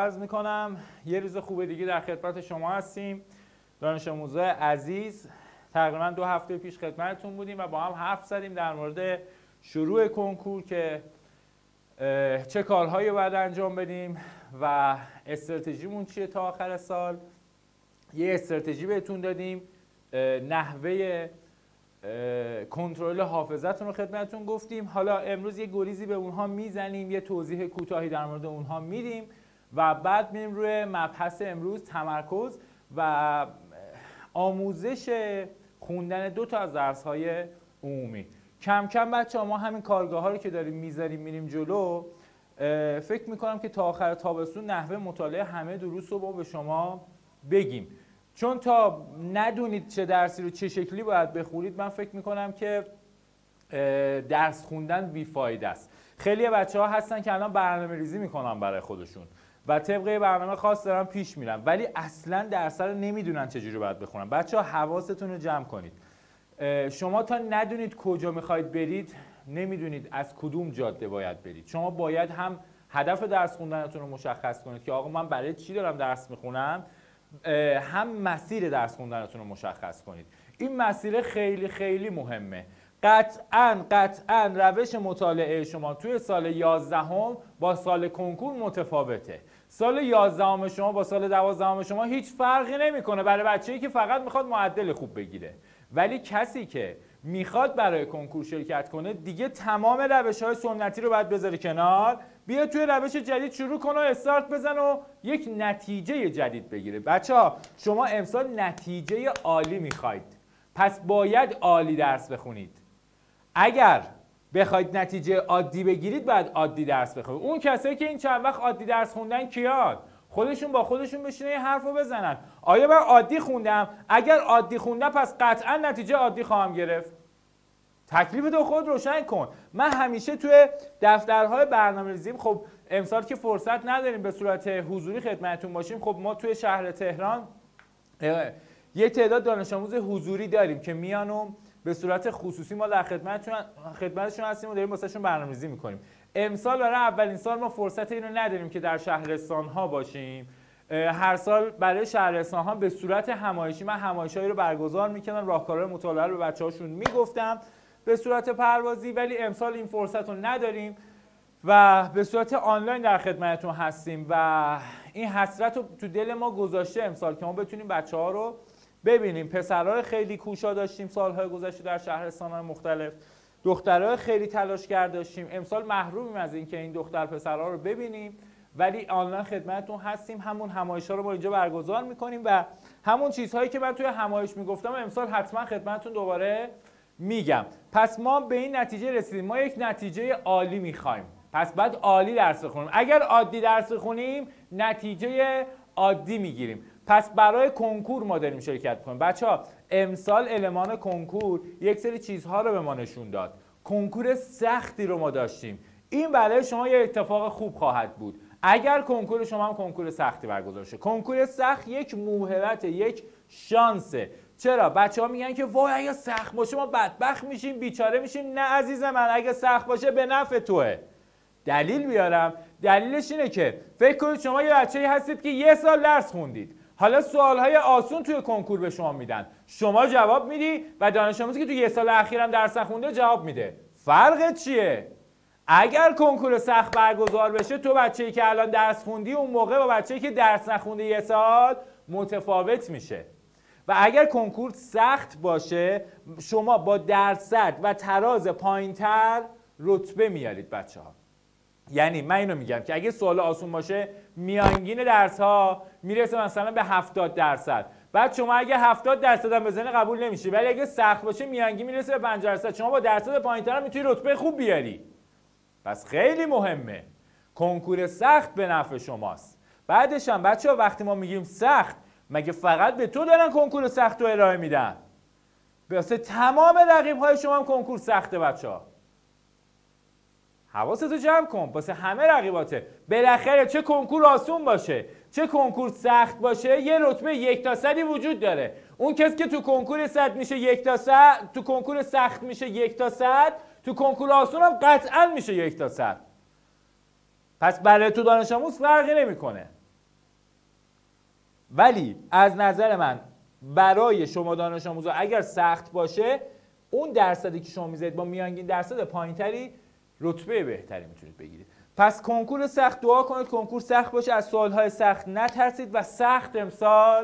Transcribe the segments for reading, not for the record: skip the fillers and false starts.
عرض میکنم یه روز خوب دیگه در خدمت شما هستیم. دانش آموزای عزیز، تقریبا 2 هفته پیش خدمتتون بودیم و با هم حرف زدیم در مورد شروع کنکور که چه کارهایی باید انجام بدیم و استراتژیمون چیه تا آخر سال. یه استراتژی بهتون دادیم، نحوه کنترل حافظتون رو خدمتتون گفتیم. حالا امروز یه گریزی به اونها میزنیم، یه توضیح کوتاهی در مورد اونها میدیم و بعد میریم روی مبحث امروز، تمرکز و آموزش خوندن 2 تا از درس‌های عمومی. کم کم بچه‌ها ما همین کارگاه‌ها رو که داریم میذاریم میریم جلو، فکر میکنم که تا آخر تابستون نحوه مطالعه همه دروس رو به شما بگیم، چون تا ندونید چه درسی رو چه شکلی باید بخونید من فکر میکنم که درس خوندن بیفایده است. خیلی بچه‌ها هستن که الان برنامه‌ریزی میکنن برای خودشون و طبق برنامه خاص دارن پیش میرن، ولی اصلا درس رو نمیدونن چجوری باید بخونن. بچه‌ها حواستون رو جمع کنید. شما تا ندونید کجا میخواید برید، نمیدونید از کدوم جاده باید برید. شما باید هم هدف درس خوندنتون رو مشخص کنید که آقا من برای چی دارم درس میخونم، هم مسیر درس خوندنتون رو مشخص کنید. این مسیر خیلی خیلی مهمه. قطعاً روش مطالعه شما توی سال 11 با سال کنکور متفاوته. سال 11 شما با سال 12 شما هیچ فرقی نمیکنه برای بچه‌ای که فقط میخواد معدل خوب بگیره، ولی کسی که میخواد برای کنکور شرکت کنه دیگه تمام روش‌های سنتی رو باید بذاره کنار، بیا توی روش جدید شروع کنه و استارت بزن و یک نتیجه جدید بگیره. بچه‌ها شما امسال نتیجه عالی میخواید، پس باید عالی درس بخونید. اگر بخواید نتیجه عادی بگیرید باید عادی درس بخونید. اون کسایی که این چند وقت عادی درس خوندن کیان؟ خودشون با خودشون بشینن یه حرفو بزنن. آیا من عادی خوندم؟ اگر عادی خوندم پس قطعا نتیجه عادی خواهم گرفت. تکلیف تو خود روشن کن. من همیشه توی دفترهای برنامه‌ریزیم، خب امسال که فرصت نداریم به صورت حضوری خدمتتون باشیم، خب ما توی شهر تهران یه تعداد دانش آموز حضوری داریم که میان و به صورت خصوصی ما در خدمتشون هستیم و داریم واسهشون برنامه‌ریزی می‌کنیم. امسال برای اولین سال ما فرصت اینو نداریم که در شهرستان‌ها باشیم. هر سال برای شهرستان‌ها به صورت همایشی من همایش‌هایی رو برگزار می‌کردم، راهکارهای مطالعه رو به بچه‌هاشون میگفتم به صورت پروازی، ولی امسال این فرصت رو نداریم و به صورت آنلاین در خدمتتون هستیم و این حسرت رو تو دل ما گذاشته امسال که ما بتونیم بچه‌ها رو ببینیم. پسرها خیلی کوشا داشتیم سال‌های گذشته در شهرستان‌های مختلف، دخترها خیلی تلاشگر داشتیم. امسال محرومیم از اینکه این دختر پسرها رو ببینیم، ولی آنلاین خدمتتون هستیم. همون همایش‌ها رو ما اینجا برگزار می‌کنیم و همون چیزهایی که من توی همایش میگفتم امسال حتما خدمتتون دوباره میگم. پس ما به این نتیجه رسیدیم، ما یک نتیجه عالی می‌خوایم، پس بعد عالی درس بخونیم. اگر عادی درس بخونیم نتیجه عادی میگیریم. پس برای کنکور ما داریم شرکت کنیم. بچه‌ها امسال المان کنکور یک سری چیزها رو به ما نشون داد. کنکور سختی رو ما داشتیم. این برای شما یه اتفاق خوب خواهد بود اگر کنکور شما هم کنکور سختی برگزار شه. کنکور سخت یک موهبت، یک شانسه. چرا؟ بچه‌ها میگن که وای اگه سخت باشه ما بدبخت میشیم، بیچاره میشیم. نه عزیز من، اگه سخت باشه به نفع توئه. دلیل بیارم. دلیلش اینه که فکر کنید شما یه بچه‌ای هستید که 1 سال درس خوندید، حالا سوالهای آسون توی کنکور به شما میدن، شما جواب میدی و دانش آموزی که توی 1 سال اخیرم درس نخونده جواب میده. فرق چیه؟ اگر کنکور سخت برگزار بشه، تو بچه‌ای که الان درس خوندی اون موقع با بچه‌ای که درس نخونده 1 سال متفاوت میشه. و اگر کنکور سخت باشه شما با درصد و تراز پایین‌تر رتبه میارید بچه‌ها. یعنی من اینو میگم که اگه سوال آسون باشه میانگین درس ها میرسه مثلا به 70%. بعد شما اگه 70% هم بزنی قبول نمیشه، ولی اگه سخت باشه میانگین میرسه به 50%. شما با درصد پایین‌تر هم میتونی رتبه خوب بیاری. پس خیلی مهمه. کنکور سخت به نفع شماست. بعدش هم بچه‌ها وقتی ما میگیم سخت، مگه فقط به تو دارن کنکور سخت رو ارائه میدن؟ واسه تمام رقیب‌های شما هم کنکور سخته بچه‌ها. حواستو جمع کن، واسه همه رقیباته. بالاخره چه کنکور آسون باشه چه کنکور سخت باشه یه رتبه 1 تا 100 وجود داره. اون کسی که تو کنکور 100 میشه 1 تا 100، تو کنکور سخت میشه 1 تا 100، تو کنکور آسون هم قطعا میشه 1 تا 100. پس برای تو دانش آموز فرقی نمیکنه. ولی از نظر من برای شما دانش آموزا اگر سخت باشه، اون درصدی که شما میذارید با میانگین درصد پایینتری رتبه بهتری میتونید بگیرید. پس کنکور سخت، دعا کنید کنکور سخت باشه، از سوالهای سخت نترسید و سخت امسال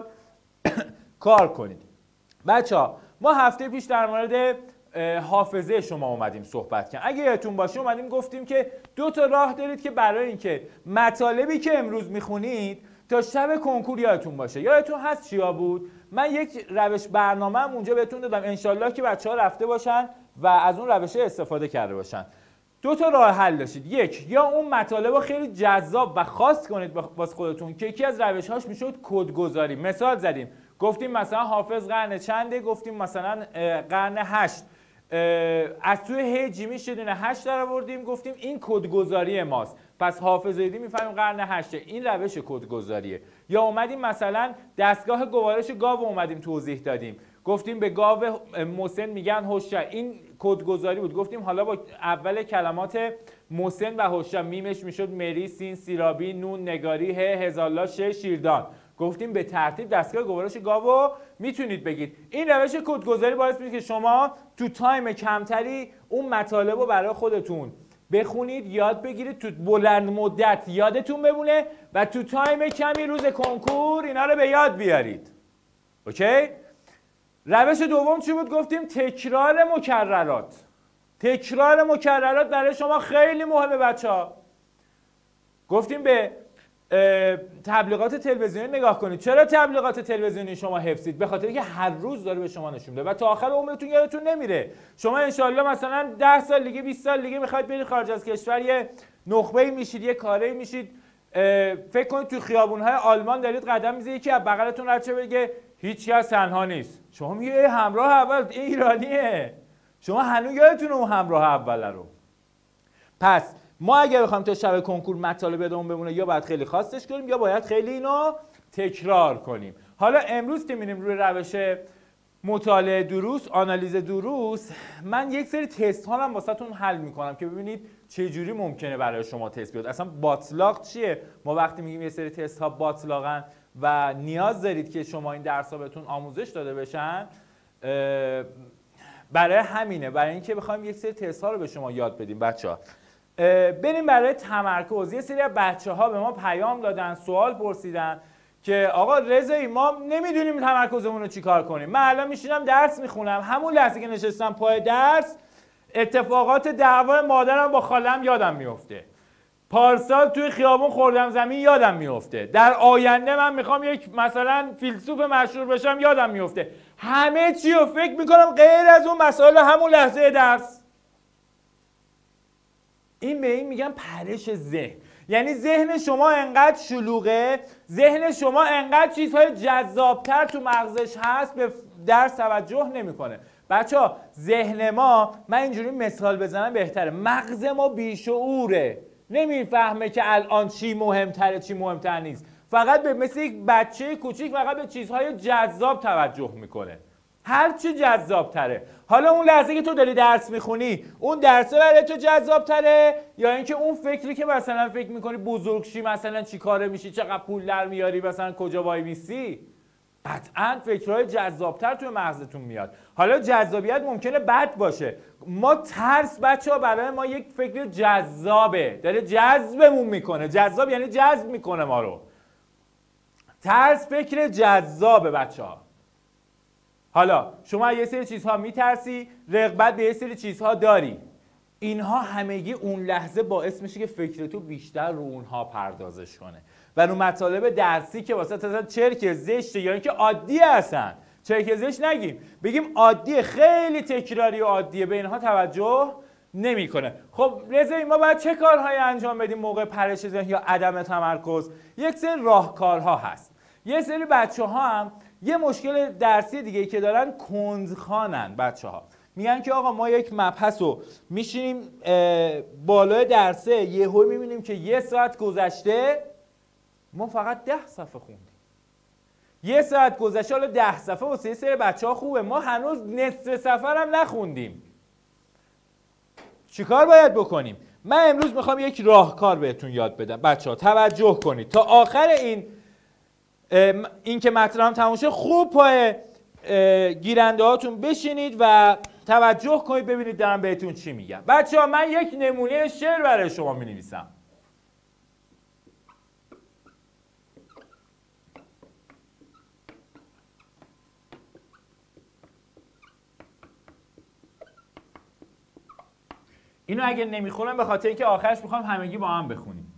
کار کنید. بچه‌ها ما هفته پیش در مورد حافظه شما اومدیم صحبت کردیم. اگه یادتون باشه اومدیم گفتیم که 2 تا راه دارید که برای اینکه مطالبی که امروز میخونید تا شب کنکور یادتون باشه. یادتون هست چیا بود؟ من یک روش برنامه‌ام اونجا بهتون دادم، انشالله که بچه‌ها رفته باشن و از اون روش استفاده کرده باشن. 2 تا راه حل داشتید. یک، یا اون مطالب رو خیلی جذاب و خاص کنید واسه خودتون که یکی از روش‌هاش میشد کدگذاری. مثال زدیم، گفتیم مثلا حافظ قرن چنده، گفتیم مثلا قرن 8. از توی هی میشه دونه 8 در آوردیم، گفتیم این کدگذاری ماست، پس حافظ دیدی میفهمیم قرن 8. این روش کدگذاریه. یا اومدیم مثلا دستگاه گوارش گاو اومدیم توضیح دادیم، گفتیم به گاو مسن میگن هوشیار، این کدگذاری بود. گفتیم حالا با اول کلمات مسن و هوشیار میمش میشد مری، سین، سیرابی، نون، نگاری، هزالا، شیردان. گفتیم به ترتیب دستگاه گوارش گاو میتونید بگید. این روش کدگذاری باعث میشه که شما تو تایم کمتری اون مطالب رو برای خودتون بخونید، یاد بگیرید، تو بلند مدت یادتون بمونه و تو تایم کمی روز کنکور اینا رو به یاد بیارید. اوکی؟ روش دوم چی بود؟ گفتیم تکرار مکررات. تکرار مکررات برای شما خیلی مهمه بچه‌ها. گفتیم به تبلیغات تلویزیونی نگاه کنید. چرا تبلیغات تلویزیونی شما حفظید؟ به خاطر اینکه هر روز داره به شما نشون میده و تا آخر عمرتون یادتون نمیره. شما انشالله مثلا 10 سال دیگه 20 سال دیگه میخواید برید خارج از کشور، یه نخبه‌ای میشید، یه کاری میشید، فکر کنید تو خیابون‌های آلمان دارید قدم میزنید که بغلتون رد شه بگه هیچ کس تنها نیست. شما میگه همراه اول این ایرانیه. شما هنوز یادتونه اون همراه اول رو. پس ما اگر بخوایم تا شب کنکور مطالب یادمون بمونه، یا باید خیلی خاصش کنیم یا باید خیلی اینو تکرار کنیم. حالا امروز که میریم روی روش مطالعه دروس، آنالیز دروس، من یک سری تست ها هم واسهتون حل میکنم که ببینید چه جوری ممکنه برای شما تست بیاد. اصلا باطلاق چیه؟ ما وقتی میگیم یه سری تست ها باطلاقن و نیاز دارید که شما این درس ها بهتون آموزش داده بشن، برای همینه، برای اینکه بخوایم یک سری تست ها رو به شما یاد بدیم. بچه‌ها بریم برای تمرکز. یه سری از بچه‌ها به ما پیام دادن، سوال پرسیدن که آقا رضایی ما نمیدونیم تمرکزمون رو چیکار کنیم. من الان میشینم درس میخونم، همون لحظه که نشستم پای درس اتفاقات دعوا مادرم با خالم یادم میفته، پارسال توی خیابون خوردم زمین یادم میفته، در آینده من میخوام یک مثلا فیلسوف مشهور بشم یادم میفته. همه چی رو فکر میکنم غیر از اون مسائل همون لحظه درس. این به این میگم پرش ذهن. یعنی ذهن شما انقدر شلوغه، ذهن شما انقدر چیزهای جذابتر تو مغزش هست به درس توجه نمیکنه. بچه‌ها ذهن ما، من اینجوری مثال بزنم بهتره، مغز ما بیشعوره، نمیفهمه که الان چی مهمتره چی مهمتر نیست، فقط به مثل یک بچه کوچیک فقط به چیزهای جذاب توجه میکنه، هر چی جذاب تره. حالا اون لحظه که تو داری درس میخونی اون درسه برای تو جذاب تره، یا اینکه اون فکری که مثلا فکر میکنی بزرگ شی مثلا چی کاره میشی، چقدر پول در میاری، مثلا کجا وای میسی، قطعا فکرهای جذابتر توی مغزتون میاد. حالا جذابیت ممکنه بد باشه. ما ترس بچه‌ها برای ما یک فکر جذابه، داره جذبمون میکنه. جذاب یعنی جذب میکنه ما رو. ترس فکر جذابه بچه‌ها. حالا شما یه سری چیزها میترسی، رغبت به یه سری چیزها داری، اینها همگی اون لحظه باعث میشه که فکر تو بیشتر رو اونها پردازش کنه و رو مطالب درسی که واسه مثلا چرک زشته یا اینکه عادی هستن، چرک زشت نگیم، بگیم عادیه، خیلی تکراری و عادیه، به اینها توجه نمیکنه. خب رضایی ما باید چه کارهایی انجام بدیم موقع پرش ذهن یا عدم تمرکز؟ یک سری راهکارها هست. یه سری بچه‌ها هم یه مشکل درسی دیگه که دارن کندخوانن. بچه‌ها میگن که آقا ما یک مبحث رو میشینیم بالای درسه، یهو میبینیم که 1 ساعت گذشته ما فقط 10 صفحه خوندیم. 1 ساعت گذشته، حالا 10 صفحه واسه یه سری بچه‌ها خوبه، ما هنوز نصف صفحه هم نخوندیم. چیکار باید بکنیم؟ من امروز میخوام یک راهکار بهتون یاد بدم. بچه‌ها توجه کنید تا آخر این این که مطلبم تموم شه خوب پای گیرنده هاتون بشینید و توجه کنید ببینید دارم بهتون چی میگم. بچه ها من یک نمونه شعر برای شما می نویسم. اینو اگه نمیخونم به خاطر اینکه آخرش میخوام همگی با هم بخونیم.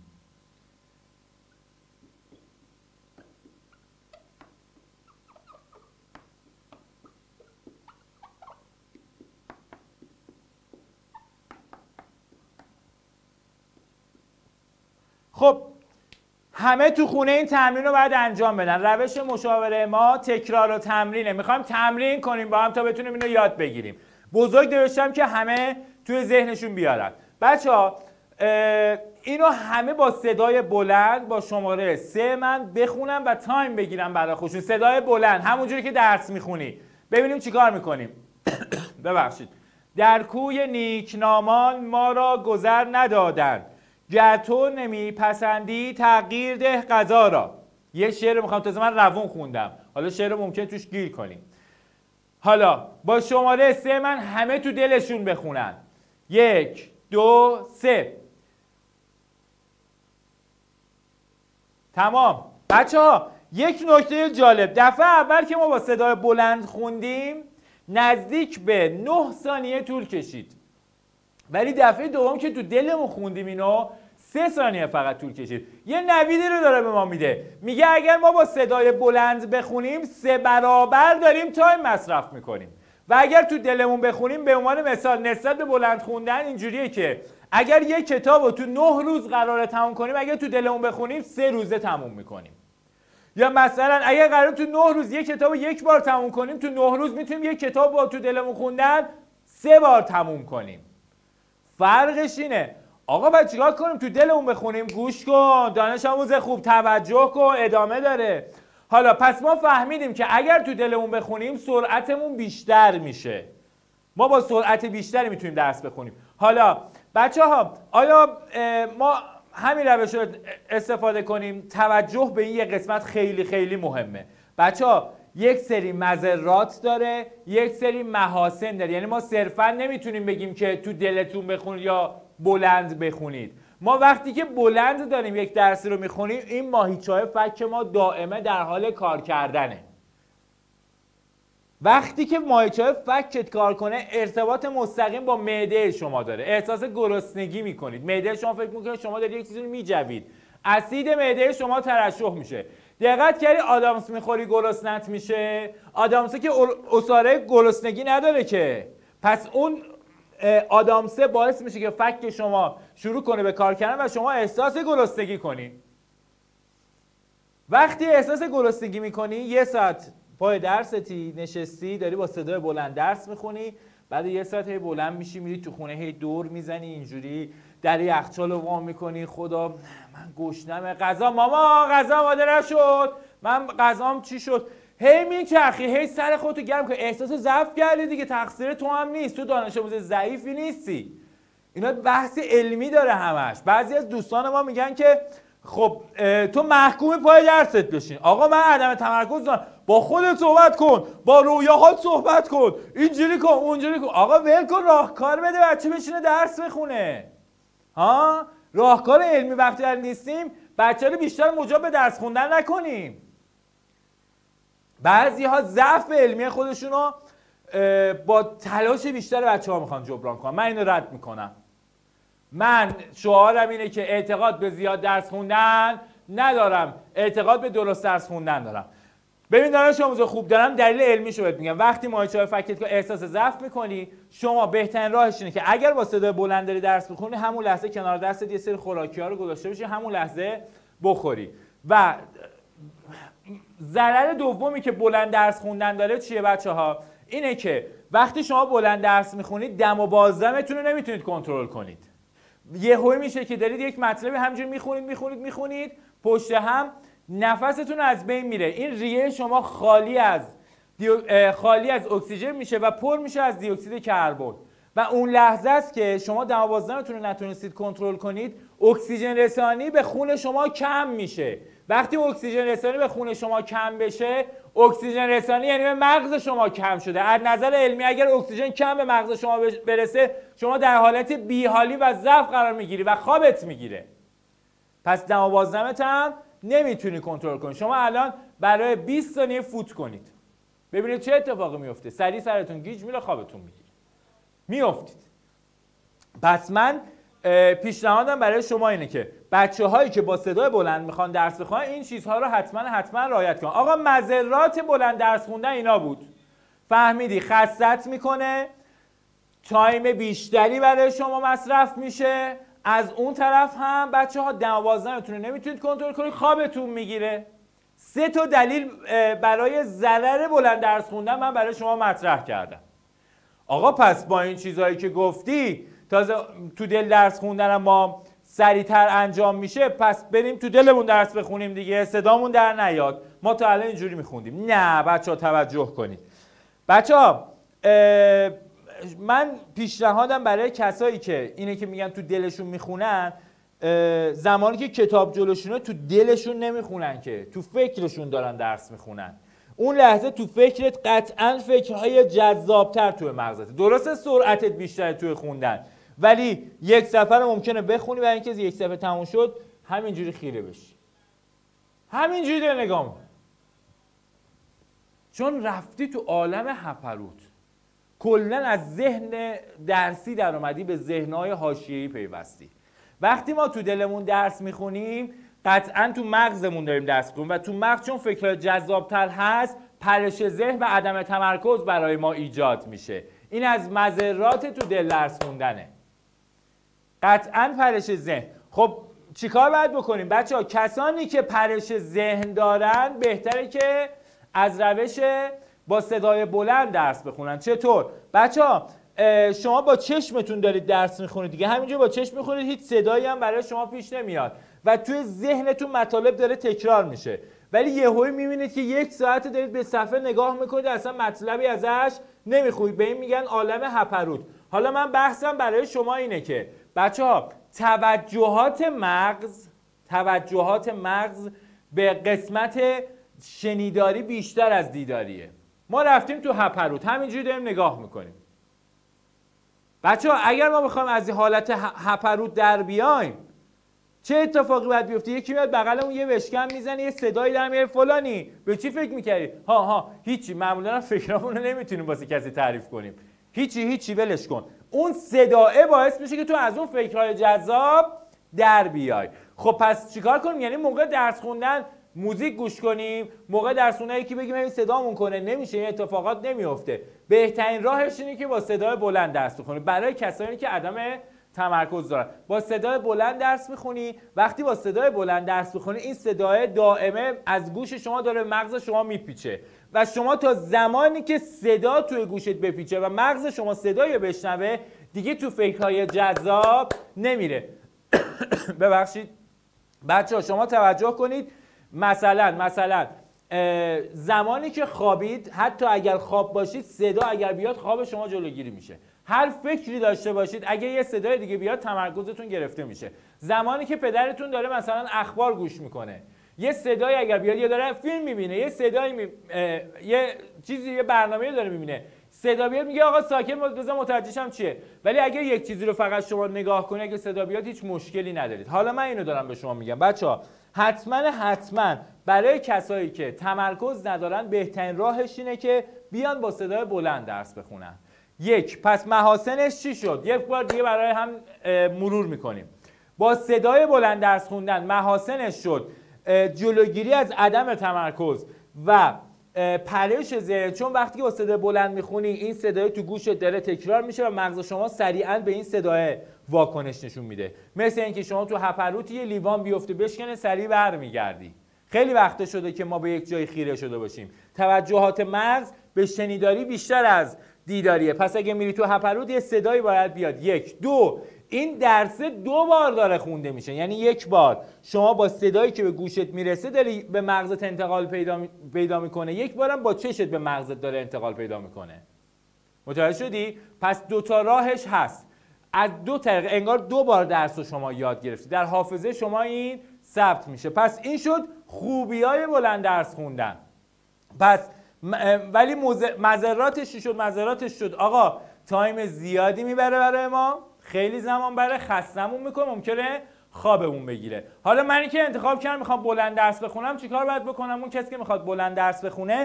خب همه تو خونه این تمرین رو باید انجام بدن. روش مشاوره ما تکرار و تمرینه. میخوایم تمرین کنیم با هم تا بتونیم اینو یاد بگیریم. بزرگ نوشتم که همه توی ذهنشون بیارن. بچه‌ها اینو همه با صدای بلند با شماره 3 من بخونم و تایم بگیرم برای خودشون. صدای بلند همونجوری که درس میخونی. ببینیم چیکار میکنیم. ببخشید. در کوی نیکنامان ما را گذر ندادند، گر تو نمیپسندی تغییر ده قضا را. یه شعر میخوام، تازه من روون خوندم، حالا شعر ممکنه توش گیر کنیم. حالا با شماره 3 من همه تو دلشون بخونن. 1 2 3. تمام. بچه ها یک نکته جالب، دفعه اول که ما با صدای بلند خوندیم نزدیک به 9 ثانیه طول کشید، ولی دفعه دوم که تو دلمون خوندیم اینو 3 ثانیه فقط طول کشید. یه نویدی رو داره به ما میده، میگه اگر ما با صدای بلند بخونیم 3 برابر داریم تایم مصرف میکنیم و اگر تو دلمون بخونیم به عنوان مثال نسبت به بلند خوندن اینجوریه که اگر یک کتاب رو تو 9 روز قراره تموم کنیم، اگر تو دلمون بخونیم 3 روزه تموم میکنیم. یا مثلا اگر قراره تو 9 روز یک کتاب رو 1 بار تموم کنیم، تو 9 روز میتونیم یک کتاب با تو دلمون خوندن 3 بار تموم کنیم. فرقش اینه. آقا باید چیکار کنیم؟ تو دلمون بخونیم. گوش کن دانش آموز خوب، توجه کن، ادامه داره. حالا پس ما فهمیدیم که اگر تو دلمون بخونیم سرعتمون بیشتر میشه، ما با سرعت بیشتری میتونیم درس بخونیم. حالا بچه ها آیا ما همین روش رو استفاده کنیم؟ توجه به این یه قسمت خیلی خیلی مهمه. بچه ها یک سری مضرات داره، یک سری محاسن داره. یعنی ما صرفا نمیتونیم بگیم که تو دلتون بخونید یا بلند بخونید. ما وقتی که بلند داریم یک درسی رو میخونیم، این ماهیچه‌های فک ما دائمه در حال کار کردنه. وقتی که ماهیچه‌های فکت کار کنه ارتباط مستقیم با معده شما داره. احساس گرسنگی میکنید. معده شما فکر میکنه شما دارید یک چیزی رو میجوید. اسید معده شما ترشح میشه. دقت کردی آدامس میخوری گرسنت میشه؟ آدامسه که عصاره گرسنگی نداره که. پس اون آدامسه باعث میشه که فک شما شروع کنه به کار کردن و شما احساس گرسنگی کنی. وقتی احساس گرسنگی میکنی، 1 ساعت پای درستی نشستی داری با صدای بلند درس میخونی، بعد 1 ساعت هی بلند میشی میری تو خونه هی دور میزنی اینجوری، در یخچال رو وا میکنی، خدا من گشنمه، غذا ماما غذا آماده نشد، من غذام چی شد، هی میچرخی، هی سر خودتو گرم کنی، احساس ضعف کردی دیگه، تقصیر تو هم نیست، تو دانش آموز ضعیفی نیستی. اینا بحث علمی داره همش. بعضی از دوستان ما میگن که خب تو محکوم پای درست بشین. آقا من عدم تمرکز دارم. با خودت صحبت کن، با رویاهات صحبت کن، اینجوری کن اونجوری کن. آقا ول کن، راهکار بده بچه بشینه درس بخونه. ها راهکار علمی وقتی نیستیم بچه رو بیشتر مجاب به درس خوندن نکنیم. بعضی ها ضعف علمی خودشون رو با تلاش بیشتر بچه ها میخوان جبران کنن. من اینو رد میکنم. من شعارم اینه که اعتقاد به زیاد درس خوندن ندارم، اعتقاد به درست درس خوندن دارم. ببین دانش آموز خوب، دارم دلیل علمیشو بهت میگم. وقتی ماهیچه‌های فکت که احساس ضعف میکنی، شما بهترین راهش اینه که اگر با صدای بلند داری درس بخونی، همون لحظه کنار دستت یه سری خوراکی‌ها رو گذاشته باشی، همون لحظه بخوری. و ضرر دومی که بلند درس خوندن داره چیه بچه‌ها؟ اینه که وقتی شما بلند درس میخونید، دم و بازدمتون رو نمیتونید کنترل کنید. یهو میشه که دارید یک مطلبی همینجوری میخونید پشت هم نفستون از بین میره. این ریه شما خالی از اکسیژن میشه و پر میشه از دی اکسید کربن و اون لحظه است که شما دم و بازدمتون رو نتونستید کنترل کنید، اکسیژن رسانی به خون شما کم میشه وقتی اکسیژن رسانی به خون شما کم بشه، اکسیژن رسانی یعنی به مغز شما کم شده. از نظر علمی اگر اکسیژن کم به مغز شما برسه، شما در حالت بیحالی و ضعف قرار میگیری و خوابت میگیره. پس دم و بازدمت هم نمیتونی کنترل کنی. شما الان برای 20 ثانیه فوت کنید، ببینید چه اتفاقی میفته. سریع سرتون گیج میره، خوابتون میگیره، میافتید. پس من پیشنهادم برای شما اینه که بچه‌هایی که با صدای بلند میخوان درس بخونن این چیزها رو حتما رعایت کنن. آقا مضرات بلند درس خوندن اینا بود. فهمیدی خستت میکنه، تایم بیشتری برای شما مصرف میشه، از اون طرف هم بچه‌ها دم و بازدمتون رو نمیتونید کنترل کنید، خوابتون میگیره. 3 تا دلیل برای ضرر بلند درس خوندن من برای شما مطرح کردم. آقا پس با این چیزهایی که گفتی تازه تو دل درس خوندن ما سریعتر انجام میشه، پس بریم تو دلمون درس بخونیم دیگه، صدامون در نیاد. ما تا الان اینجوری میخوندیم. نه بچه‌ها توجه کنید. بچه‌ها من پیشنهادم برای کسایی که اینه که میگن تو دلشون میخونن، زمانی که کتاب جلوشونه تو دلشون نمیخونن که تو فکرشون دارن درس میخونن. اون لحظه تو فکرت قطعاً فکرهای جذابتر توی مغزت. درسته سرعتت بیشتره توی خوندن، ولی یک صفحه رو ممکنه بخونی و اینکه یک صفحه تموم شد همینجوری خیره بشی، همینجوری داره نگاه می‌کنی، چون رفتی تو عالم هپروت. کلاً از ذهن درسی در اومدی به ذهن‌های حاشیه‌ای پیوستی. وقتی ما تو دلمون درس میخونیم قطعاً تو مغزمون داریم درس میخونیم و تو مغز چون فکرها جذابتر هست، پرش ذهن و عدم تمرکز برای ما ایجاد میشه. این از مضرات تو دل درس خوندنه، قطعاً پرش ذهن. خب چیکار باید بکنیم بچه‌ها؟ کسانی که پرش ذهن دارن بهتره که از روش با صدای بلند درس بخونن. چطور؟ بچه‌ها شما با چشمتون دارید درس میخونید دیگه، همینجور با چشم میخونید، هیچ صدایی هم برای شما پیش نمیاد و توی ذهنتون مطالب داره تکرار میشه، ولی یهویی میبینید که 1 ساعت دارید به صفحه نگاه میکنید اصلا مطلبی ازش نمیخونید. به این میگن عالم هپروت. حالا من بحثم برای شما اینه که بچه‌ها توجهات مغز به قسمت شنیداری بیشتر از دیداریه. ما رفتیم تو هپروت، همینجوری داریم نگاه میکنیم. بچه‌ها اگر ما بخوایم از این حالت هپروت در بیایم چه اتفاقی باید بیفته؟ یکی میاد بغلمون یه بشکن میزنه، یه صدایی در میاد، فلانی به چی فکر میکردی؟ ها هیچی. معمولا فکرامون رو نمیتونیم واسه کسی تعریف کنیم. هیچی ولش کن. اون صداه باعث میشه که تو از اون فکرهای جذاب در بیای. خب پس چیکار کنیم؟ یعنی موقع درس خوندن موزیک گوش کنیم، موقع درس خوندن یکی بگیم همین صدامون کنه؟ نمیشه، این اتفاقات نمیفته. بهترین راهش اینه که با صدای بلند درس بخونی. برای کسانی که عدم تمرکز دارن با صدای بلند درس میخونی. وقتی با صدای بلند درس بخونی این صدای دائمه از گوش شما داره مغز شما میپیچه و شما تا زمانی که صدا توی گوشت بپیچه و مغز شما صدای بشنوه دیگه تو فکرهای جذاب نمیره. ببخشید بچه‌ها شما توجه کنید، مثلا زمانی که خوابید، حتی اگر خواب باشید، صدا اگر بیاد خواب شما جلوگیری میشه. هر فکری داشته باشید اگه یه صدای دیگه بیاد تمرکزتون گرفته میشه. زمانی که پدرتون داره مثلا اخبار گوش میکنه، یه صدای اگر بیاد، یا داره فیلم میبینه، یه صدایی یه برنامه‌ای داره میبینه، صدا بیاد میگه آقا ساکت بذار متوجه شم چیه. ولی اگه یک چیزی رو فقط شما نگاه کنید، اگه صدا بیاد هیچ مشکلی ندارید. حالا من اینو دارم به شما میگم بچه‌ها، حتما برای کسایی که تمرکز ندارن بهترین راهش اینه که بیان با صدای بلند درس بخونن. پس محاسنش چی شد؟ یک بار دیگه برای هم مرور میکنیم. با صدای بلند درس خوندن محاسنش شد جلوگیری از عدم تمرکز و پرش ذهن، چون وقتی که با صدای بلند میخونی این صدای تو گوشت داره تکرار میشه و مغز شما سریعا به این صدای واکنش نشون میده. مثل اینکه شما تو هپروت یه لیوان بیفته بشکنه سریع برمیگردی. خیلی وقت شده که ما به یک جای خیره شده باشیم. توجهات مغز به شنیداری بیشتر از دیداریه. پس اگه میری تو هپروت یه صدایی باید بیاد. 1 2 این درس 2 بار داره خونده میشه، یعنی 1 بار شما با صدایی که به گوشت میرسه داری به مغزت انتقال پیدا میکنه، 1 بارم با چشت به مغزت داره انتقال پیدا میکنه. متوجه شدی؟ پس 2 تا راهش هست. از 2 طریق انگار 2 بار درس رو شما یاد گرفتی. در حافظه شما این ثبت میشه. پس این شد خوبیای بلند درس خوندن. پس ولی مضراتش چی شد؟ مضراتش شد آقا تایم زیادی میبره برای ما، خیلی زمان بره، خستمون میکنه، ممکنه خوابمون بگیره. حالا منی که انتخاب کردم میخوام بلند درس بخونم چیکار باید بکنم؟ اون کسی که میخواد بلند درس بخونه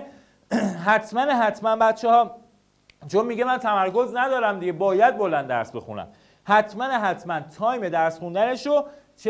حتما بچه‌ها، چون میگه من تمرکز ندارم دیگه باید بلند درس بخونم، حتما تایم درس خوندنش رو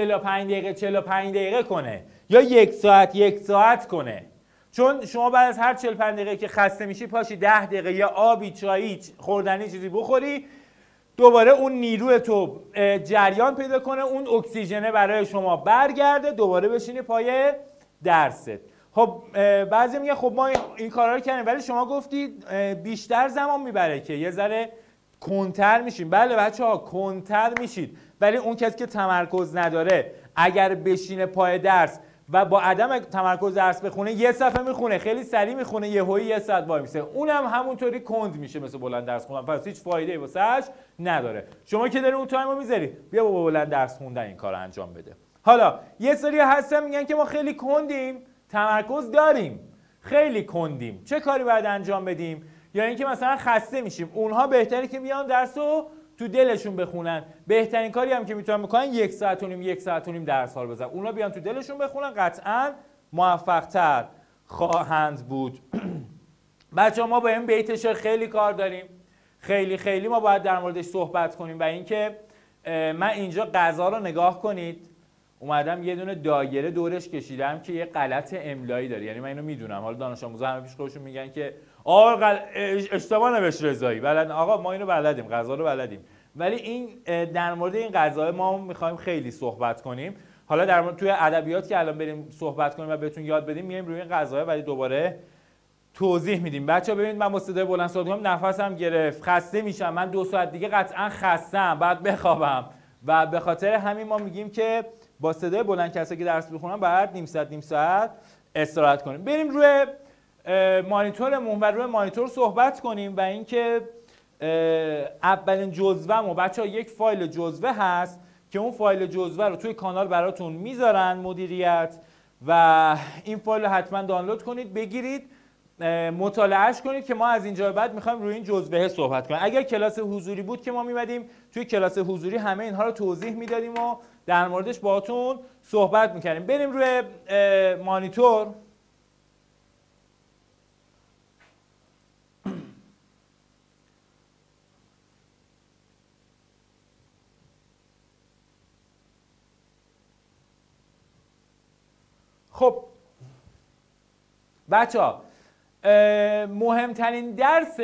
45 دقیقه کنه یا 1 ساعت کنه. چون شما بعد از هر 45 دقیقه که خسته میشی پاشی 10 دقیقه یا آبی، چایی، خوردنی چیزی بخوری، دوباره اون نیروی تو جریان پیدا کنه، اون اکسیژنه برای شما برگرده، دوباره بشینی پای درست. خب بعضی میگن خب ما این کارا رو کردیم ولی شما گفتید بیشتر زمان میبره که یه ذره کنتر میشیم. بله بچه‌ها کنتر میشید، ولی اون کسی که تمرکز نداره اگر بشینه پای درس و با عدم تمرکز درس بخونه، یه صفحه میخونه خیلی سریع میخونه، یهویی 1 ساعت وای میسه، اونم همونطوری کند میشه مثل بلند درس خوندن، پس هیچ فایده‌ای واسش نداره. شما که داری اون تایمو میذاری بیا با بلند درس خوندن این کارو انجام بده. حالا یه سری هستن میگن که ما خیلی کندیم، تمرکز داریم، خیلی کندیم، چه کاری باید انجام بدیم؟ یا اینکه مثلا خسته میشیم. اونها بهتره که بیان درسو تو دلشون بخونن. بهترین کاری هم که میتونن بکنن 1 ساعت و نیم درس ها رو بزنن. اونا بیان تو دلشون بخونن، قطعا موفق تر خواهند بود. بچه‌ها ما با این بیتش خیلی کار داریم، خیلی ما باید در موردش صحبت کنیم. و اینکه من اینجا غذا رو نگاه کنید، اومدم یه دونه دایره دورش کشیدم که یه غلط املایی داره. یعنی من اینو میدونم، حالا دانش آموزا همه پیش خودشون میگن که آقا اشتباه نوشت رضایی. بلد آقا ما اینو بلدیم، غذا رو بلدیم. ولی این در مورد این غذا ما میخوایم خیلی صحبت کنیم. حالا در مورد توی ادبیات که الان بریم صحبت کنیم و بهتون یاد بدیم میایم روی این غذا، ولی دوباره توضیح میدیم. بچه‌ها ببینید من با صدای بلند صحبت می‌کنم، نفسم گرفت، خسته میشم، من 2 ساعت دیگه قطعا خستم، بعد بخوابم. و به خاطر همین ما میگیم که با صدای بلند کسایی که درس بخونن بعد نیم ساعت استراحت کنیم. بریم روی مانیتورمون و روی مانیتور صحبت کنیم. و اینکه اولین جزوه‌مو بچه‌ها یک فایل جزوه هست که اون فایل جزوه رو توی کانال براتون میذارن مدیریت، و این فایل رو حتما دانلود کنید، بگیرید، مطالعهش کنید که ما از اینجا بعد میخوایم روی این جزوه صحبت کنیم. اگر کلاس حضوری بود که ما میمدیم توی کلاس حضوری همه اینها رو توضیح میدادیم و در موردش باهاتون صحبت میکردیم. بریم روی مانیتور. خب بچه‌ها مهمترین درس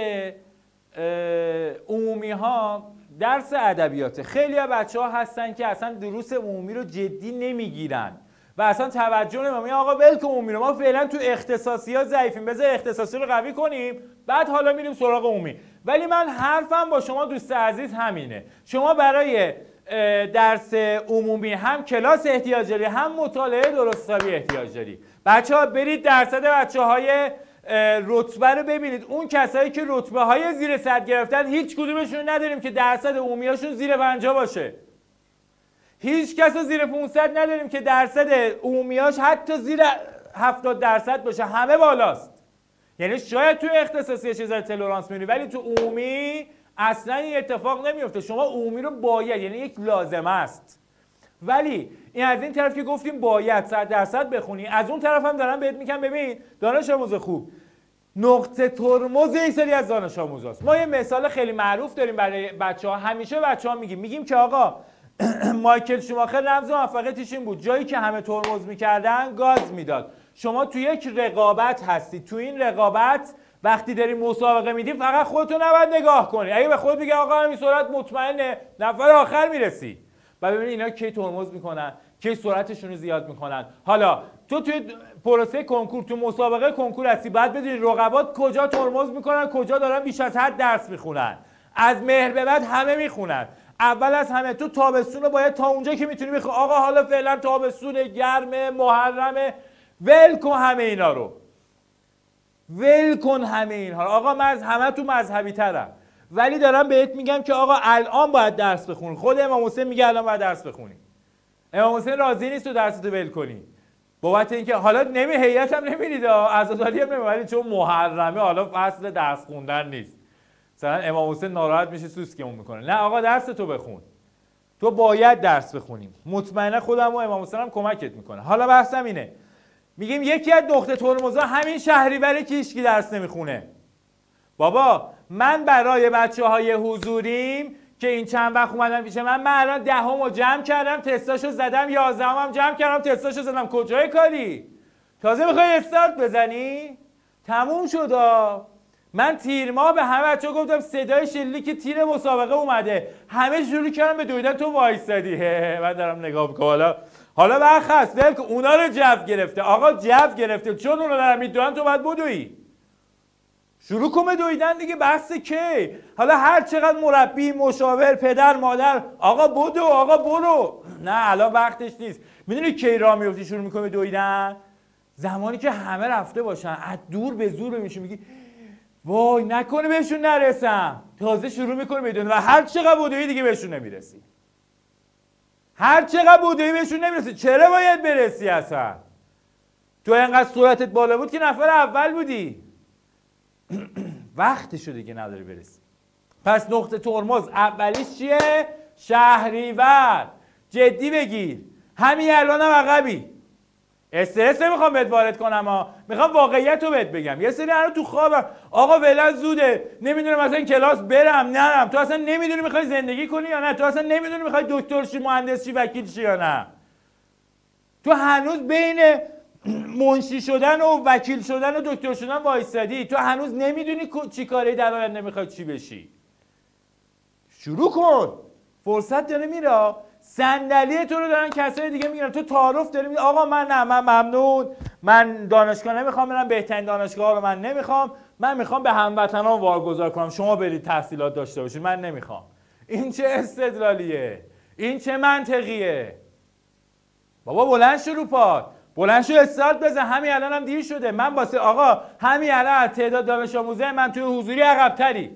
عمومی ها درس ادبیاته. خیلی از بچه‌ها هستن که اصلا دروس عمومی رو جدی نمیگیرن و اصلا توجه نمیکنن. آقا ول کن عمومی رو، ما فعلا تو اختصاصیات ضعیفیم، بذار اختصاصی رو قوی کنیم بعد حالا میریم سراغ عمومی. ولی من حرفم با شما دوست عزیز همینه، شما برای درس عمومی هم کلاس احتیاج داری، هم مطالعه درست حسابی احتیاج داری. بچه‌ها برید درصد بچه‌های رتبه رو ببینید. اون کسایی که رتبه های زیر 100 گرفتن هیچ کدومشون نداریم که درصد عمومیاشون زیر 50 باشه. هیچ کس زیر 500 نداریم که درصد عمومیاش حتی زیر 70% باشه. همه بالاست. یعنی شاید تو اختصاصی یه چیزای تلرانس می‌بینی ولی تو عمومی اصلا این اتفاق نمیفته. شما عمومی رو باید، یعنی یک لازمه است. ولی این از این طرف که گفتیم باید 100% بخونی، از اون طرف هم دارم بهت میگم ببین دانش آموز خوب، نقطه ترمز یک سری از دانش آموزاست. ما یه مثال خیلی معروف داریم برای بچه‌ها، همیشه بچه‌ها میگیم که آقا مایکل شوماخر رمز موفقیتش این بود، جایی که همه ترمز میکردن گاز میداد. شما تو یک رقابت هستی، تو این رقابت وقتی داری مسابقه میدی فقط خودتو نباید نگاه کنی. اگه به خودت بگی آقا همین سرعت مطمئنه، نفر آخر میرسی. و ببین اینا کی ترمز میکنن، کی سرعتشون رو زیاد میکنن. حالا تو توی پروسه کنکور، تو مسابقه کنکور هستی، بعد بدونی رقبات کجا ترمز میکنن، کجا دارن بیش از حد درس میخونن. از مهر به بعد همه میخونن. اول از همه تو تابستون رو باید تا اونجا که میتونی بخونی. آقا حالا فعلا تابستون گرمه، محرمه، ول کن همه اینا رو. ول کن همه اینها. آقا من از همه تو مذهبی ترم، ولی دارم بهت میگم که آقا الان باید درس بخونی. خود امام حسین میگه الان باید درس بخونی. امام حسین راضی نیست تو درستو ول کنی بابت اینکه حالا هیئت هم نمیرید، عزاداری هم نمیبرید چون محرمه، حالا فصل درس خوندن نیست. مثلا امام حسین ناراحت میشه سوسکمون میکنه. نه آقا درس تو بخون، تو باید درس بخونیم. مطمئنا خودم و امام حسین هم کمکت میکنه. حالا بحثم اینه، میگیم یکی از نقطه ترمزا همین شهریوره که هیچکی درس نمیخونه. بابا من برای بچه‌های حضوریم که این چند وقت اومدن پیش من الان 10مو جمع کردم، تستاشو زدم، 11ام هم جمع کردم، تستاشو زدم. کجای کاری؟ تازه میخوای استارت بزنی؟ تموم شد. من تیر ماه به همه بچه‌ها گفتم صدای شلیک که تیر مسابقه اومده، همه شروع کردن به دویدن، تو وایسادی. من دارم نگاه میکنم. حالا برخاست ول کن، اونا رو جو گرفته. آقا جو گرفته چون اونا دارن میدوئن، تو باید بدوی. شروع کن به دویدن دیگه. بحث کی؟ حالا هر چقدر مربی، مشاور، پدر، مادر، آقا بدو، آقا برو. نه الان وقتش نیست. میدونی کی راه میفتی شروع میکنه به دویدن؟ زمانی که همه رفته باشن، از دور به زور میشی میگی وای نکنه بهشون نرسم، تازه شروع میکنه بدون و هر چقدر بدوی دیگه بهشون نمیرسی. هر چقدر بدوی بهشون نمیرسی. چرا باید برسی اصلا؟ تو اینقدر سرعتت بالا بود که نفر اول بودی. وقتشو دیگه نداری برسی. پس نقطه ترمز اولیش چیه؟ شهریور. جدی بگیر. همین الانم عقبی. استرس نمیخوام بهت وارد کنم میخوام واقعیت رو بهت بگم. یه سری الان تو خوابم آقا ولن زوده، نمیدونم مثلا کلاس برم نرم. تو اصلا نمیدونی میخوای زندگی کنی یا نه. تو اصلا نمیدونی میخوای دکتر شی، مهندس شی، وکیل شی یا نه. تو هنوز بین منشی شدن و وکیل شدن و دکتر شدن وایسادی. تو هنوز نمیدونی چی کاری در آینده نمیخوای چی بشی. شروع کن. فرصت داره میره. صندلی تو رو دارن کسای دیگه میگیرن، تو تعارف داری میگی آقا من ممنون، من دانشگاه نمیخوام برم، بهترین دانشگاه رو من نمیخوام، من میخوام به هموطنان واگذار کنم شما برید تحصیلات داشته باشید، من نمیخوام. این چه استدلالیه؟ این چه منطقیه؟ بابا بلند شو رو پات، بلند شو استارت بزن. همین الان هم دیر شده. من واسه آقا همین الان تعداد دانش آموزه من توی حضوری عقب‌تری.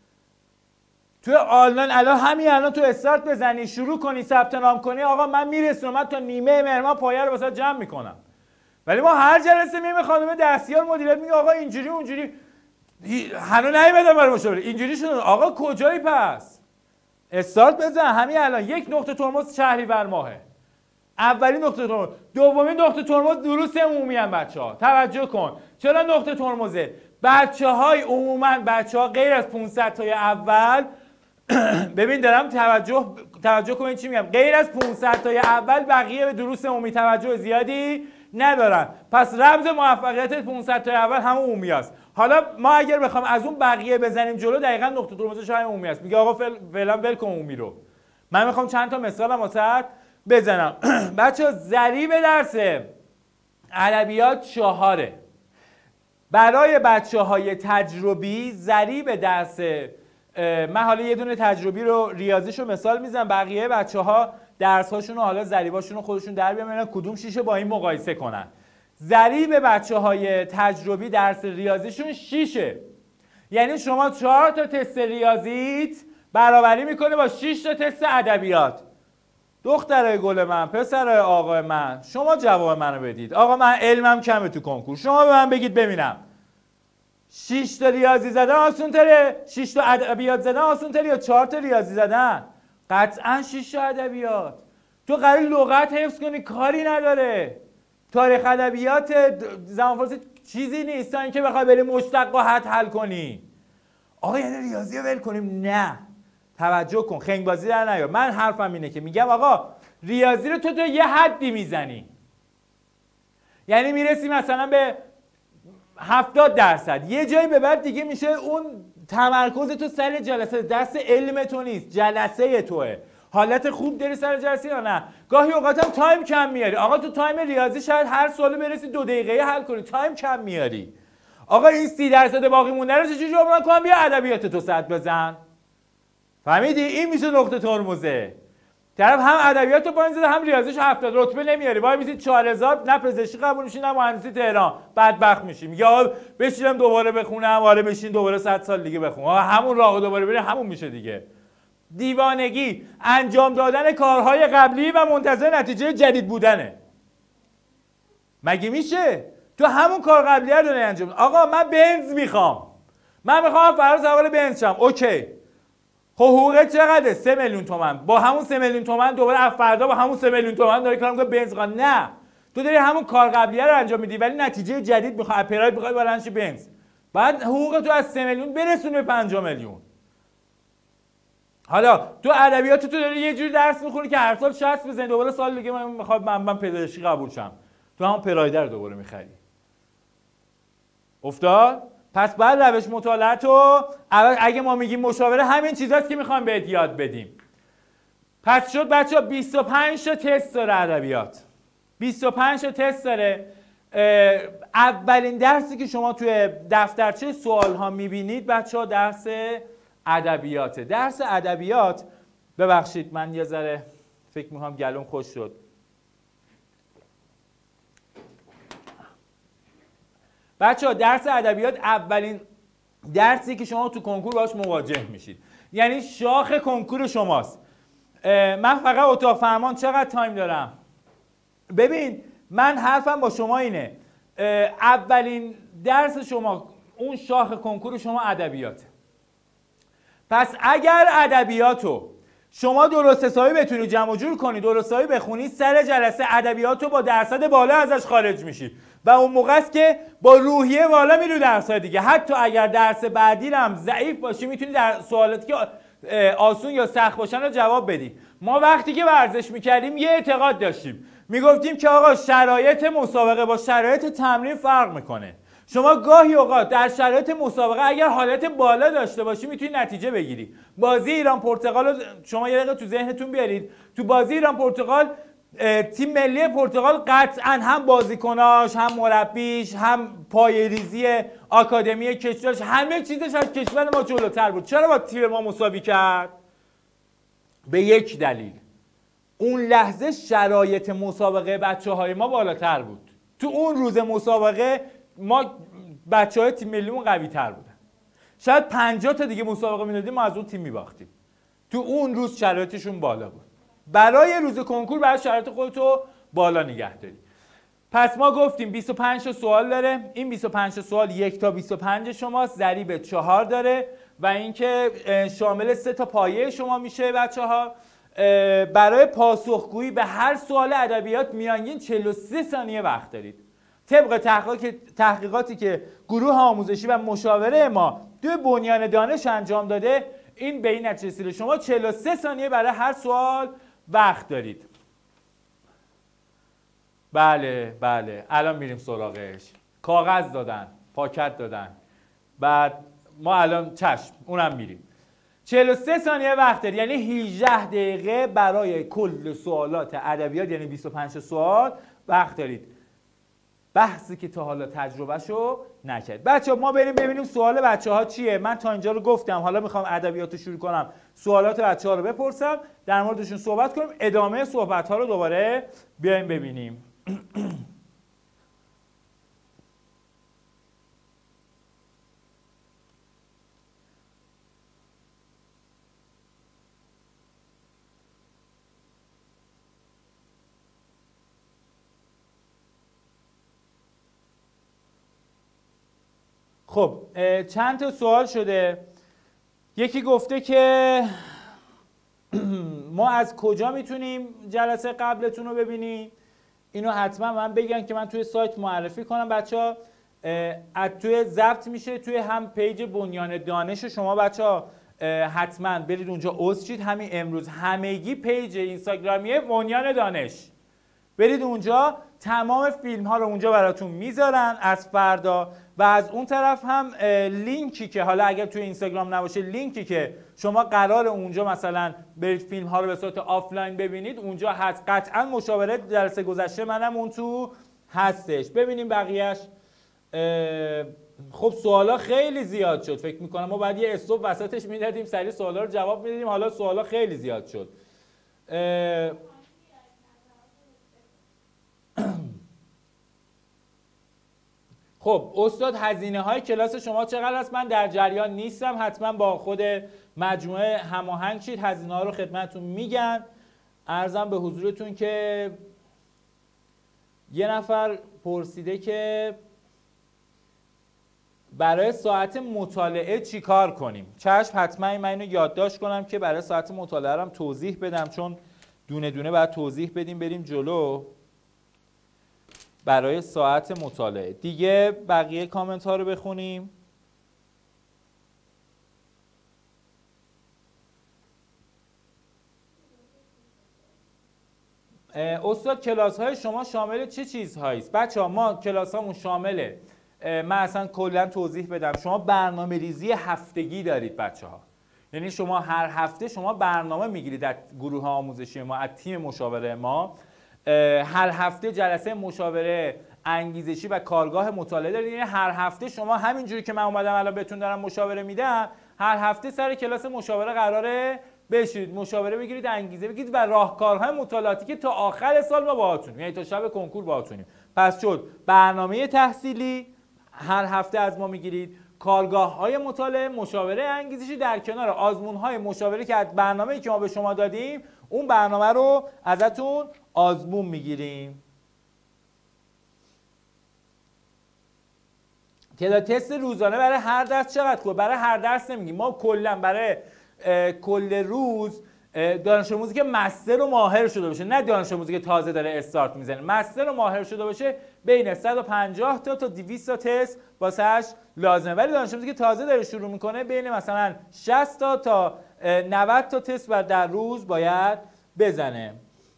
تو آنلاین همین الان تو استارت بزنی، شروع کنی، ثبت نام کنی، آقا من میرسونم، من تا نیمه مهر پایه رو واسه جمع میکنم. ولی ما هر جلسه میایم خانم دستیار مدیریت میگه آقا اینجوری اونجوری، هنوز نیومدم برای مشاوره، اینجوری شده. آقا کجایی پس؟ استارت بزن همین الان. یک نقطه ترمز شهریور ماهه. اولین نقطه ترمز. دومین نقطه ترمز دروس عمومی هم بچه‌ها. توجه کن. چرا نقطه ترمزه؟ بچه‌های عموما بچه‌ها غیر از 500 تای اول ببین دارم توجه کنید چی میگم. غیر از 500 تای اول بقیه به دروس عمومی توجه زیادی ندارن. پس رمز موفقیت 500 تای اول همون عمومی است. حالا ما اگر بخوام از اون بقیه بزنیم جلو، دقیقاً نقطه ترمزش همین عمومی است. میگه آقا فعلا ول کن عمومی رو. من میخوام چند تا مثالم واسط بزنم. بچه‌ها ضریب درس ادبیات 4. برای بچه‌های تجربی ضریب درس، من حالا یه دونه تجربی رو ریاضیشو مثال میزنم، بقیه بچه‌ها درس‌هاشون رو حالا ضریباشون رو خودشون در بیارن کدوم شیشه با این مقایسه کنن. ضریب بچه‌های تجربی درس ریاضیشون 6. یعنی شما 4 تا تست ریاضیت برابری میکنه با 6 تا تست ادبیات. دخترای گل من، پسرای آقا من، شما جواب منو بدید. آقا من علمم کمه تو کنکور، شما به من بگید ببینم 6 تا ریاضی زدن آسون تره، 6 تا ادبیات زدن آسون تره یا 4 تا ریاضی زدن؟ قطعا 6 تا ادبیات. تو قرار لغت حفظ کنی کاری نداره. تاریخ ادبیات زمان فارسی چیزی نیست تا اینکه بخوای بری مشتقات حل کنی. آقا یعنی ریاضی رو ول کنیم؟ نه. توجه کن، خنگ بازی در نیار. من حرفم اینه که میگم آقا ریاضی رو تو یه حدی میزنی، یعنی میرسی مثلا به 70%، یه جایی به بعد دیگه میشه اون تمرکز تو سر جلسه، دست علم تو نیست، جلسه توه. حالت خوب داری سر جلسه یا نه؟ گاهی اوقات هم تایم کم میاری. آقا تو تایم ریاضی شاید هر سوالو برسی 2 دقیقه حل کنی، تایم کم میاری. آقا این 30% باقی مونده رو چجوری جبران کنم؟ بیا ادبیات تو 100 بزن. فهمیدی؟ این میشه نقطه ترمزه. طرف هم ادبیات رو پایین زده هم ریاضیش 70 رتبه نمیاری. وای میسی 4000 نه پزشکی قبول میشی نه مهندسی تهران، بدبخت میشی. میگه آقا بشینم دوباره بخونم، آره بشین دوباره 100 سال دیگه بخون. آقا همون راهو دوباره بری همون میشه دیگه. دیوانگی انجام دادن کارهای قبلی و منتظر نتیجه جدید بودنه. مگه میشه؟ تو همون کار قبلی رو داری انجام. آقا من بنز میخوام، من میخوام فردا سوار بنز شم. اوکی، خب حقوقت چقدره؟ 3 میلیون تومان. با همون 3 میلیون تومان دوباره فردا با همون 3 میلیون تومان داری کار میکنی بنز میخوای؟ نه، تو داری همون کار قبلیه رو انجام میدی ولی نتیجه جدید میخوای، اپرایت میخوای بلندش بنز. بعد حقوق تو از 3 میلیون برسون به 5 میلیون. حالا تو ادبیات تو داری یه جوری درس میخونی که هر سال 60 بزنی، دوباره سال دیگه من میخوام من پزشکی قبول شم، تو هم پرایدر رو دوباره میخری. افتاد؟ پس بعد روش مطالعه تو اگه ما میگیم مشاوره همین چیزاست که میخوایم بهت یاد بدیم. پس شد بچه‌ها 25 تا تست داره ادبیات. 25 تا تست داره. اولین درسی که شما توی دفترچه سوال ها میبینید بچه‌ها درس ادبیاته. درس ادبیات، ببخشید من یه ذره فکر میکنم گلوم خوش شد. بچه‌ها درس ادبیات اولین درسی که شما تو کنکور باهاش مواجه میشید، یعنی شاخ کنکور شماست. من فقط اتاق فرمان چقدر تایم دارم؟ ببین من حرفم با شما اینه، اولین درس شما اون شاخ کنکور شما ادبیاته. پس اگر ادبیاتو شما درست حسابی بتونی جمع و جور کنی، درست حسابی بخونی، سر جلسه ادبیاتو با درصد بالا ازش خارج میشی و اون موقع است که با روحیه بالا میری درس‌های دیگه. حتی اگر درس بعدی هم ضعیف باشی میتونی در سوالاتی که آسون یا سخت باشن رو جواب بدی. ما وقتی که ورزش میکردیم یه اعتقاد داشتیم، میگفتیم که آقا شرایط مسابقه با شرایط تمرین فرق میکنه. شما گاهی اوقات در شرایط مسابقه اگر حالت بالا داشته باشی میتونی نتیجه بگیری. بازی ایران پرتغال رو شما یه دقیقه تو ذهنتون بیارید. تو بازی ایران پرتغال تیم ملی پرتغال قطعا هم بازیکناش، هم مربیش، هم پایه‌ریزی آکادمی کشورش، همه چیزش از کشور ما جلوتر بود. چرا با تیم ما مساوی کرد؟ به یک دلیل، اون لحظه شرایط مسابقه بچه‌های ما بالاتر بود. تو اون روز مسابقه ما بچه‌های تیم ملیمون قوی‌تر بودن. شاید 50 تا دیگه مسابقه می‌دادیم ما از اون تیم می‌باختیم. تو اون روز شرایطشون بالا بود. برای روز کنکور برای شرایط خودتو بالا نگه داری. پس ما گفتیم 25 تا سوال داره. این 25 تا سوال 1 تا 25 شماست، ضریب 4 داره و اینکه شامل 3 تا پایه شما میشه بچه‌ها. برای پاسخگویی به هر سوال ادبیات میانگین 43 ثانیه وقت دارید. طبق تحقیقاتی که گروه آموزشی و مشاوره ما توی بنیان دانش انجام داده، این به این نتیجه رسیده شما 43 ثانیه برای هر سوال وقت دارید. بله الان میریم سراغش. کاغذ دادن، پاکت دادن، بعد ما الان چشم اونم میریم. 43 ثانیه وقت دارید، یعنی 18 دقیقه برای کل سوالات ادبیات، یعنی 25 سوال وقت دارید. بحثی که تا حالا تجربهشو نکرد. بچه‌ها ما بریم ببینیم سوال بچه‌ها چیه. من تا اینجا رو گفتم، حالا میخوام ادبیات رو شروع کنم، سوالات بچه‌ها رو بپرسم، در موردشون صحبت کنیم، ادامه صحبت‌ها رو دوباره بیایم ببینیم. خب چند تا سوال شده. یکی گفته که ما از کجا میتونیم جلسه قبلتون رو ببینیم؟ اینو حتما من بگم که من توی سایت معرفی کنم بچه‌ها. توی ضبط میشه توی هم پیج بنیان دانش شما بچه‌ها، حتما برید اونجا عضو شید. همین امروز همگی پیج اینستاگرامی بنیان دانش، برید اونجا، تمام فیلم ها رو اونجا براتون میذارن از فردا. و از اون طرف هم لینکی که حالا اگر توی اینستاگرام نباشه، لینکی که شما قرار اونجا مثلا برید فیلم ها رو به صورت آفلاین ببینید اونجا هست. قطعا مشاوره جلسه گذشته منم اون تو هستش. ببینیم بقیهش. خب سوالا خیلی زیاد شد، فکر میکنم ما بعد یه استوب وسطش میدادیم سریع سوالا رو جواب میدادیم. حالا سوالا خیلی زیاد شد. خب استاد هزینه های کلاس شما چقدر است؟ من در جریان نیستم، حتما با خود مجموعه هماهنگ شید، هزینه ها رو خدمتتون میگن. عرضم به حضورتون که یه نفر پرسیده که برای ساعت مطالعه چی کار کنیم؟ چشم، حتما من اینو یادداشت کنم که برای ساعت مطالعه هم توضیح بدم، چون دونه دونه باید توضیح بدیم بریم جلو. برای ساعت مطالعه دیگه بقیه کامنت ها رو بخونیم. استاد کلاس های شما شامل چه چیزهایی است؟ بچه ها ما کلاس هامون شامله، من اصلا کلا توضیح بدم، شما برنامه ریزی هفتگی دارید بچه ها، یعنی شما هر هفته شما برنامه میگیرید در گروه آموزشی ما از تیم مشاوره ما، هر هفته جلسه مشاوره انگیزشی و کارگاه مطالعه دارید، یعنی هر هفته شما همینجوری که من اومدم الان بهتون دارم مشاوره میدم، هر هفته سر کلاس مشاوره قراره بشید، مشاوره بگیرید، انگیزه بگیرید و راهکارهای مطالعاتی که تا آخر سال ما باهاتونیم، یعنی تا شب کنکور باهاتونیم. پس شد برنامه تحصیلی هر هفته از ما میگیرید، کارگاه‌های مطالعه، مشاوره انگیزشی، در کنار آزمون‌های مشاوره که از برنامه‌ای که ما به شما دادیم اون برنامه رو ازتون آزمون میگیریم. تعداد تست روزانه برای هر درس چقدر خوبه؟ برای هر درس نمیگیم، ما کلا برای کل روز دانش آموزی که مستر و ماهر شده باشه، نه دانش آموزی که تازه داره استارت میزنه، مستر و ماهر شده باشه بین 150 تا 200 تا تست واسش لازمه، ولی دانش آموزی که تازه داره شروع میکنه بین مثلا 60 تا 90 تا تست در روز باید بزنه.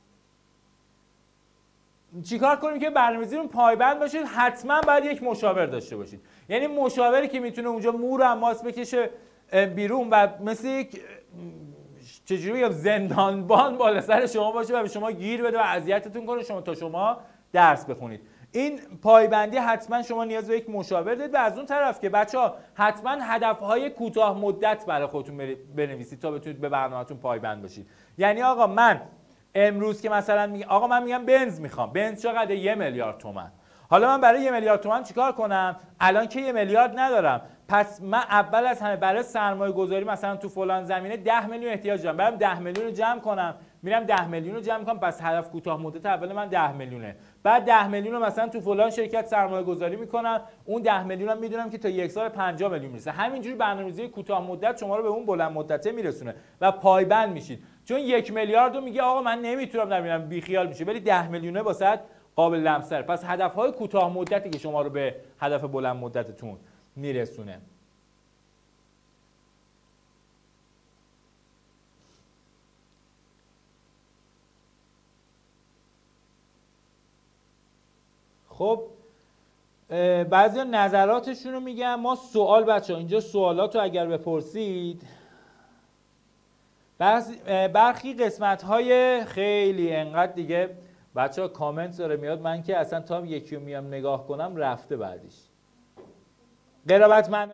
چیکار کنیم که برنامه‌ریزیتون پایبند باشید؟ حتما باید یک مشاور داشته باشید، یعنی مشاوری که میتونه اونجا مور و ماس بکشه بیرون و مثل یک چجوری بگم زندانبان بالا سر شما باشه و به شما گیر بده و اذیتتون کنه تا شما درس بخونید. این پایبندی حتما شما نیاز به یک مشاور دارید. و از اون طرف که بچه‌ها حتما هدف‌های کوتاه مدت برای خودتون بنویسید تا بتونید به برنامه‌تون پایبند باشید. یعنی آقا من امروز که مثلا آقا من میگم بنز میخوام، بنز چقدر؟ 1 میلیارد تومان. حالا من برای 1 میلیارد تومان چیکار کنم؟ الان که 1 میلیارد ندارم، پس من اول از همه برای سرمایه گذاری مثلا تو فلان زمینه 10 میلیون احتیاج دارم، برام 10 میلیون رو جمع کنم، میرم 10 میلیون رو جمع کنم، پس هدف کوتاه مدت اول من 10 میلیونه، بعد 10 میلیون رو مثلا تو فلان شرکت سرمایه گذاری میکنم، اون 10 میلیون رو میدونم که تا یک سال 50 میلیون میرسه. همینجوری برنامه‌ریزی کوتاه مدت شما رو به اون بلند مدته میرسونه و پایبند میشید، چون 1 میلیارد رو میگه آقا من نمیتونم نمیرم بی خیال میشه، ولی 10 میلیونه واسط قابل لمس‌تر. پس هدف‌های کوتاه مدتی که شما رو به هدف بلند مدتتون میرسونه. خب بعضی نظراتشون رو میگم. ما سوال بچه‌ها اینجا سوالات رو اگر بپرسید، برخی قسمت‌های خیلی انقدر دیگه بچه‌ها کامنت داره میاد، من که اصلا تا یکی رو میام نگاه کنم رفته بعدیش. قرابت من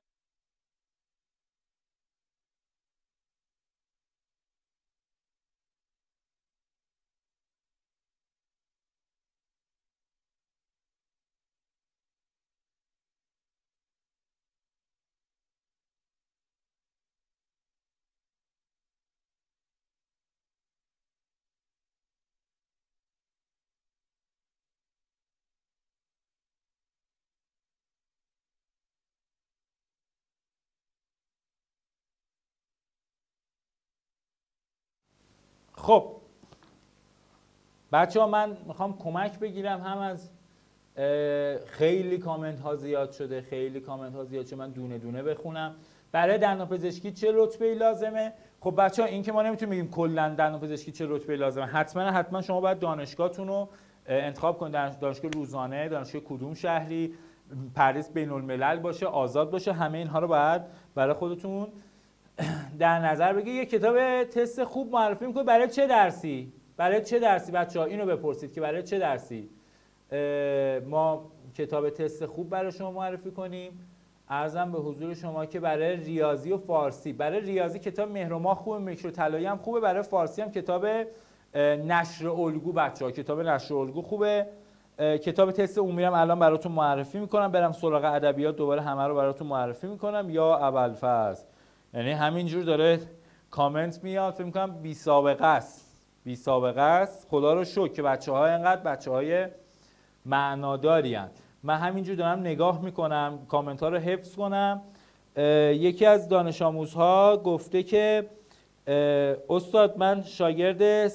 خب بچه‌ها من میخوام کمک بگیرم، هم از خیلی کامنت ها زیاد شده، من دونه دونه بخونم. برای دندانپزشکی چه رتبه‌ای لازمه؟ خب بچه‌ها این که ما نمیتونیم بگیم کلا دندانپزشکی چه رتبه‌ای لازمه، حتما شما باید دانشگاهتون رو انتخاب کنید، دانشگاه روزانه، دانشگاه کدوم شهری، پردیس بین‌الملل باشه، آزاد باشه، همه اینها رو باید برای خودتون در نظر بگید. یک کتاب تست خوب معرفی میکنه. برای چه درسی بچه‌ها اینو بپرسید که برای چه درسی ما کتاب تست خوب برای شما معرفی کنیم. عرضم به حضور شما که برای ریاضی و فارسی، برای ریاضی کتاب مهر و ماه خوبه، میکرو طلایی هم خوبه، برای فارسی هم کتاب نشر الگو بچه‌ها، کتاب نشر الگو خوبه. کتاب تست عمومی هم الان براتون معرفی میکنم، برم سراغ ادبیات دوباره همه رو براتون معرفی میکنم یا ابوالفضل. یعنی همینجور داره کامنت میاد، فکر میکنم بی سابقه است، بی سابقه است. خدا رو شکر که بچه‌ها اینقدر بچه‌های معناداری هستند. من همینجور دارم نگاه میکنم کامنت ها رو حفظ کنم. یکی از دانش آموزها گفته که استاد من شاگرد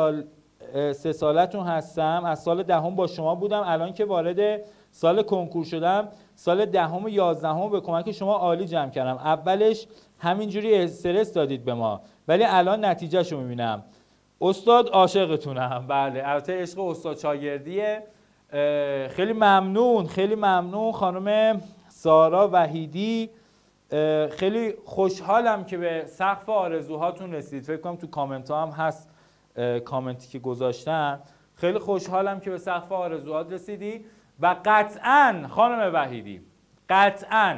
3 سالتون هستم، از سال 10 با شما بودم، الان که وارد سال کنکور شدم سال 10 و 11 به کمک شما عالی جمع کردم. اولش همینجوری استرس دادید به ما ولی الان نتیجهشو میبینم. استاد عاشقتونم. بله البته عشق استاد شاگردیه. خیلی ممنون، خیلی ممنون خانم سارا وحیدی. خیلی خوشحالم که به سقف آرزوهاتون رسید. فکر کنم تو کامنت ها هم هست کامنتی که گذاشتن. خیلی خوشحالم که به سقف آرزوهات رسیدی و قطعاً خانم وحیدی قطعاً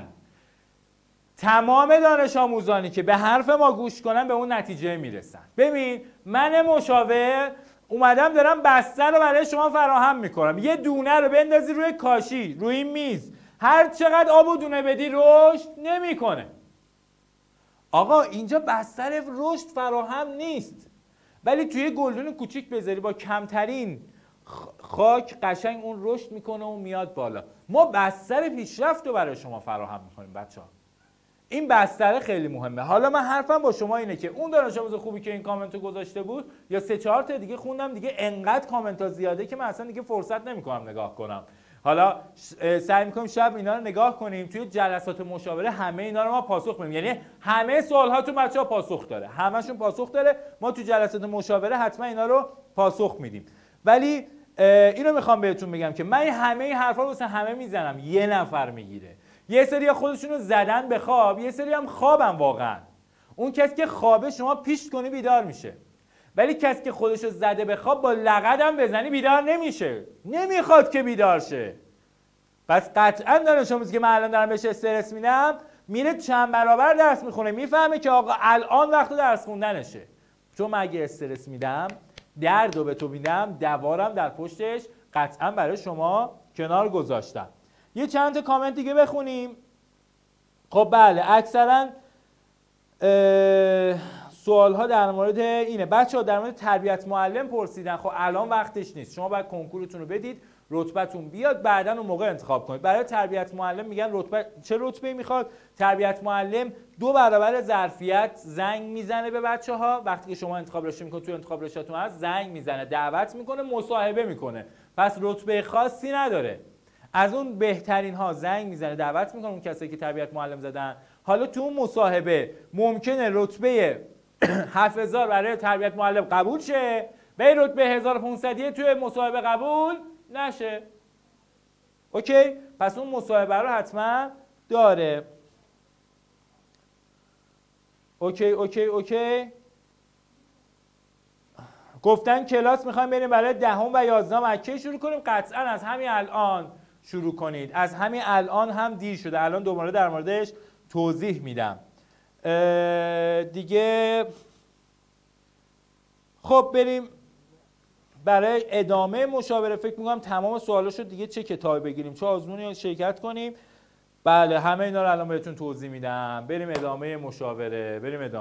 تمام دانش آموزانی که به حرف ما گوش کنن به اون نتیجه میرسن. ببین من مشاور اومدم دارم بسته رو برای شما فراهم میکنم. یه دونه رو بندازی روی کاشی، روی این میز، هر چقدر آب و دونه بدی رشد نمیکنه. آقا اینجا بستر رشد فراهم نیست، ولی توی گلدون کوچیک بذاری با کمترین خاک قشنگ اون رشد میکنه و میاد بالا. ما بستر پیشرفت رو برای شما فراهم میکنیم بچه‌ها. این بستر خیلی مهمه. حالا من حرفم با شما اینه که اون دانش آموز خوبی که این کامنتو گذاشته بود یا 3-4 تا دیگه خوندم دیگه، انقدر کامنت‌ها زیاده که من اصلا دیگه فرصت نمی‌کنم نگاه کنم. حالا سعی می‌کنیم شب اینا رو نگاه کنیم. توی جلسات مشاوره همه اینا رو ما پاسخ میدیم. یعنی همه سوال‌هاتون بچه‌ها پاسخ داره. همه‌شون پاسخ داره. ما تو جلسات مشاوره حتما اینا رو پاسخ میدیم. ولی اینو می‌خوام بهتون بگم که من همه این حرفا رو واسه همه میزنم، یه نفر میگیره. یه سری خودشون رو زدن به خواب، یه سری هم خوابن واقعا. اون کسی که خوابه شما پیش کنی بیدار میشه، ولی کسی که خودش رو زده به خواب با لقدم بزنی بیدار نمیشه، نمیخواد که بیدار شه. پس قطعا دانش آموزی که من الان دارم بهش استرس میدم میره چند برابر درس میخونه، میفهمه که آقا الان وقت درس خوندنشه. چون من اگه استرس میدم، دردو به تو میدم، دوارم در پشتش قطعا برای شما کنار گذاشتم. یه چند تا کامنت دیگه بخونیم. خب بله اکثرا سوال ها در مورد اینه. بچه‌ها در مورد تربیت معلم پرسیدن. خب الان وقتش نیست. شما باید کنکورتون رو بدید، رتبه‌تون بیاد، بعداً اون موقع انتخاب کنید. برای تربیت معلم میگن رتبه چه رتبه‌ای میخواد؟ تربیت معلم 2 برابر ظرفیت زنگ میزنه به بچه‌ها. وقتی که شما انتخاب رشته میکنید، تو انتخاب رشته‌تون هست زنگ میزنه، دعوت میکنه، مصاحبه میکنه. پس رتبه خاصی نداره. از اون بهترین ها زنگ میزنه، دعوت میکنه اون کسایی که تربیت معلم زدن. حالا تو اون مصاحبه ممکنه رتبه 7000 برای تربیت معلم قبول شه، به رتبه 1500 توی مصاحبه قبول نشه. اوکی؟ پس اون مصاحبه رو حتما داره. اوکی. گفتن کلاس میخوایم بریم برای 10 و 11 مکه شروع کنیم. قطعا از همین الان شروع کنید. از همین الان هم دیر شده. الان دوباره در موردش توضیح میدم. دیگه خب بریم برای ادامه مشاوره. فکر میکنم تمام سوالاشو دیگه چه کتابی بگیریم، چه آزمونی شرکت کنیم. بله همه اینا رو الان بهتون توضیح میدم. بریم ادامه مشاوره.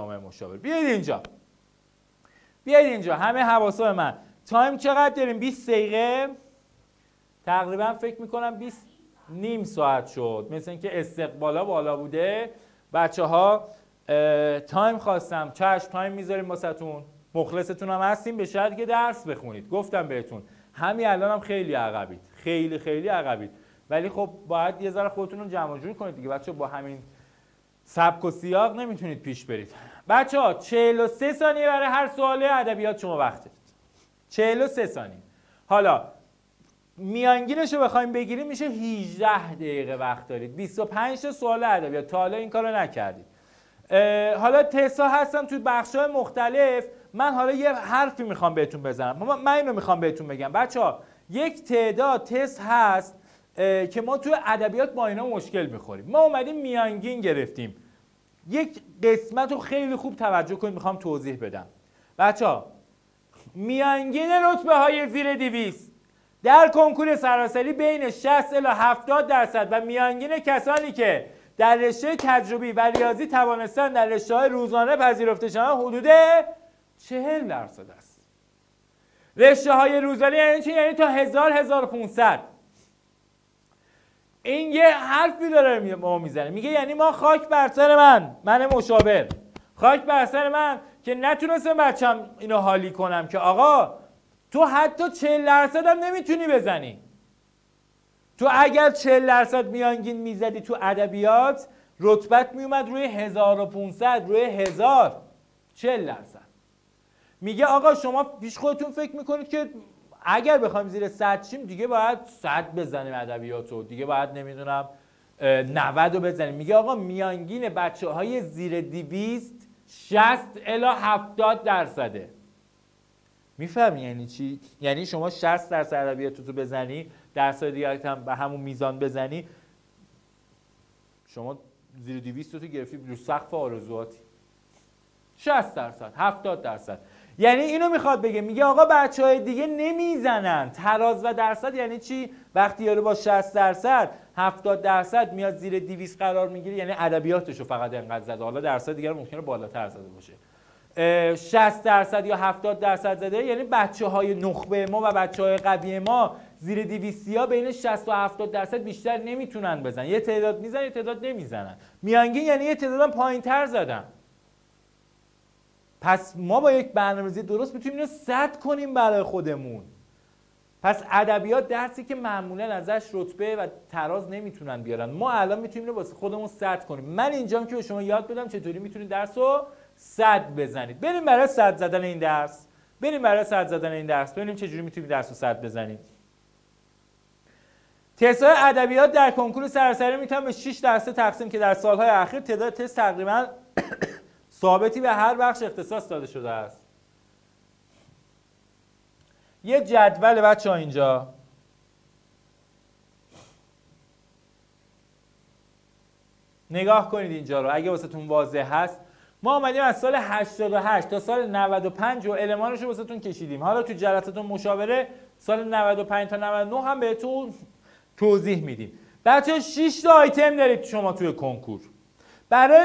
بیاید اینجا. همه حواسا من. تایم چقدر داریم؟ 20 دقیقه. تقریبا فکر میکنم 20 نیم ساعت شد. مثل اینکه استقبالا بالا بوده. بچه‌ها تایم خواستم. چشم تایم میذاریم واسهتون. مخلصتون هم هستیم به شرطی که درس بخونید. گفتم بهتون همین الان هم خیلی عقبید. خیلی عقبید. ولی خب باید یه ذره خودتون رو جمع جور کنید دیگه. بچه‌ها با همین سبک و سیاق نمیتونید پیش برید. بچه‌ها 43 ثانیه برای هر سوال ادبیات شما وقت دارید. 43 ثانیه. حالا میانگینش رو بخوایم بگیریم میشه 18 دقیقه وقت دارید. 25 تا سوال ادبیات. تا حالا این کارو نکردید. حالا تست‌ها هستن توی بخش‌های مختلف. من حالا یه حرفی میخوام بهتون بزنم. من اینو میخوام بهتون بگم. بچه‌ها یک تعداد تست هست که ما توی ادبیات با اینا مشکل میخوریم. ما اومدیم میانگین گرفتیم. یک قسمت رو خیلی خوب توجه کنید، میخوام توضیح بدم. بچه‌ها میانگین رتبه های زیر 200 در کنکور سراسری بین 60 الی 70% و میانگین کسانی که در رشته تجربی و ریاضی توانستند در رشته‌های روزانه پذیرفته شوند حدود 40% است. رشته‌های روزانه یعنی چی؟ یعنی تا 1500. این یه حرفی داره ما میزنه، میگه یعنی ما خاک بر سر من مشاور، خاک بر سر من که نتونستم بچم اینو حالی کنم که آقا تو حتی 40% هم نمیتونی بزنی. تو اگر 40% میانگین میزدی تو ادبیات رتبت میومد روی 1500 روی 1000. 40%. میگه آقا شما پیش خودتون فکر میکنید که اگر بخوایم زیر 100 شیم دیگه باید 100 بزنیم ادبیاتو، دیگه باید نمیدونم 90 رو بزنیم. میگه آقا میانگین بچه‌های زیر 200 60 الی 70%. میفهمی یعنی چی؟ یعنی شما 60% ادبیاتو بزنی، درس‌های دیگه هم به همون میزان بزنی، شما زیر 200 تو گرفتی رو سقف آرزوهاتی. 60%، 70%. یعنی اینو میخواد بگه، میگه آقا بچهای دیگه نمیزنن. تراز و درصد یعنی چی؟ وقتی یارو با 60% 70% میاد زیر 200 قرار میگیره، یعنی ادبیاتشو فقط انقدر زده، حالا درصد دیگه ممکنه بالاتر زده باشه. 60% یا 70% زده، یعنی بچه‌های نخبه ما و بچه‌های قوی ما زیر 200 بین 60 و 70% بیشتر نمیتونن بزنن. یه تعداد میزنن، یه تعداد نمیزنن. میانگین یعنی یه تعدادم پایین‌تر زدن. پس ما با یک برنامه‌ریزی درست میتونیم اینو سد کنیم برای خودمون. پس ادبیات درسی که معمولا ازش رتبه و تراز نمیتونن بیارن، ما الان میتونیم اینو واسه خودمون سد کنیم. من اینجام که به شما یاد بدم چطوری میتونید درس رو سد بزنید. بریم برای سد زدن این درس. ببینیم چجوری میتونیم درس رو سد بزنیم. تست‌های ادبیات در کنکور سراسری میتونن به 6 دسته تقسیم که در سالهای اخیر تعداد تست تقریبا ثابتی به هر بخش اختصاص داده شده است. یه جدول بچه‌ها اینجا نگاه کنید اینجا رو اگه واسهتون واضح هست. ما اومدیم از سال 88 تا سال 95 و المانش رو واسهتون کشیدیم. حالا تو جلساتون مشاوره سال 95 تا 99 هم بهتون توضیح میدیم. بچه‌ها 6 تا آیتم دارید شما توی کنکور. برای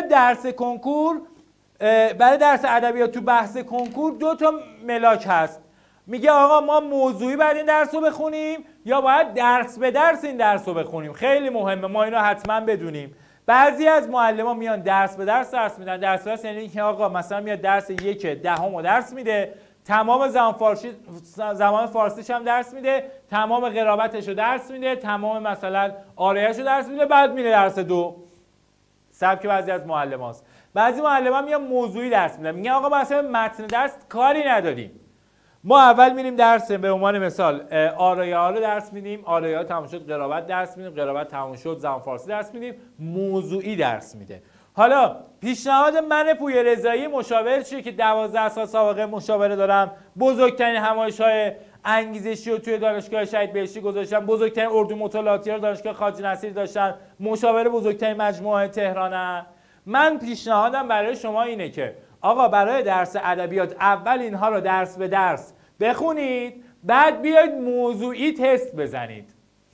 درس ادبیات تو بحث کنکور 2 تا ملاک هست. میگه آقا ما موضوعی بعد این درس رو بخونیم یا باید درس به درس این درس رو بخونیم. خیلی مهمه ما اینو حتما بدونیم. بعضی از معلم‌ها میان درس به درس میدن. درس به درس یعنی که آقا مثلا میاد درس 1/10 رو درس میده، تمام زمان فارسیش هم درس میده، تمام قرائتش رو درس میده، تمام مثلا آریه‌اش رو درس میده، بعد میره درس 2. سبک بعضی از معلم‌هاست. بعضی معلم‌ها میان موضوعی درس میدن. میگن آقا مثلا متن درس کاری نداریم. ما اول میریم درس به عنوان مثال آرایه ها رو درس میدیم، آرایه ها تموم شد قرائت درس میدیم، قرائت تموم شد زبان فارسی درس میدیم، موضوعی درس میده. حالا پیشنهاد من پوی رضایی مشاور چیه که 12 سال سابقه مشاوره دارم، بزرگترین همایش‌های انگیزشی رو توی دانشگاه شهید بهشتی گذاشتم، بزرگترین اردو مطالعاتی رو دانشگاه خواجه نصیری داشتن، مشاور بزرگترین مجموعه تهرانم. من پیشنهادم برای شما اینه که آقا برای درس ادبیات اول اینها رو درس به درس بخونید، بعد بیاید موضوعی تست بزنید.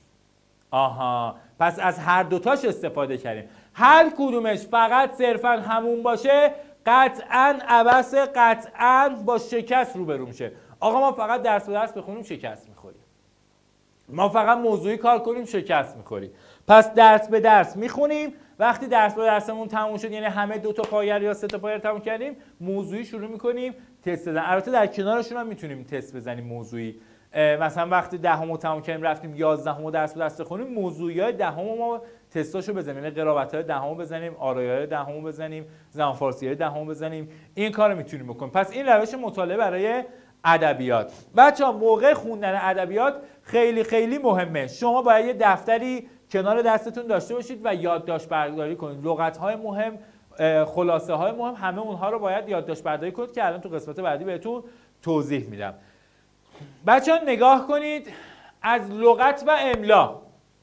آها، پس از هر دوتاش استفاده کردیم. هر کدومش فقط صرفا همون باشه قطعاً عبث، قطعاً با شکست روبرو میشه. آقا ما فقط درس به درس بخونیم شکست میخوریم، ما فقط موضوعی کار کنیم شکست میخوریم. پس درس به درس میخونیم، وقتی درس به درسمون تموم شد یعنی همه 2 تا پایه یا 3 تا پایه رو تموم کردیم، موضوعی شروع میکنیم تست بزنیم. البته در کنارشون هم میتونیم تست بزنیم موضوعی. مثلا وقتی 10 رو تموم کردیم رفتیم 11 رو درس به درس بخونیم، موضوعی‌های 10 ما تستاشو بزنیم، یعنی قرائت‌های 10 بزنیم، آرایه‌های 10 بزنیم، زبان فارسی‌های 10 بزنیم. این کارو میتونیم بکنیم. پس این روش مطالعه برای ادبیات. بچه‌ها موقع خوندن ادبیات خیلی خیلی مهمه. شما باید یه دفتری کنار دستتون داشته باشید و یادداشت برداری کنید. لغت‌های مهم، خلاصه‌های مهم، همه اونها رو باید یادداشت برداری کنید که الان تو قسمت بعدی بهتون توضیح میدم. بچه‌ها نگاه کنید از لغت و املا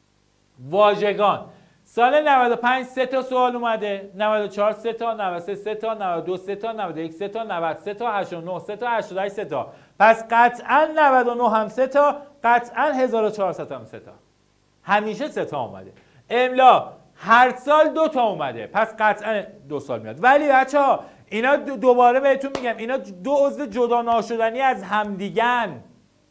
واژگان. سال 95 3 تا سوال اومده، 94 3 تا، 93 3 تا، 92 3 تا، 91 3 تا، 90 3 تا، 89 3 تا، 88 3 تا. پس قطعاً 99 هم 3 تا، قطعا 1400 هم 3 تا، همیشه 3 تا اومده. املا هر سال 2 تا اومده، پس قطعا 2 سال میاد. ولی بچه‌ها اینا دوباره بهتون میگم اینا دو عضو جدا ناشدنی از همدیگن.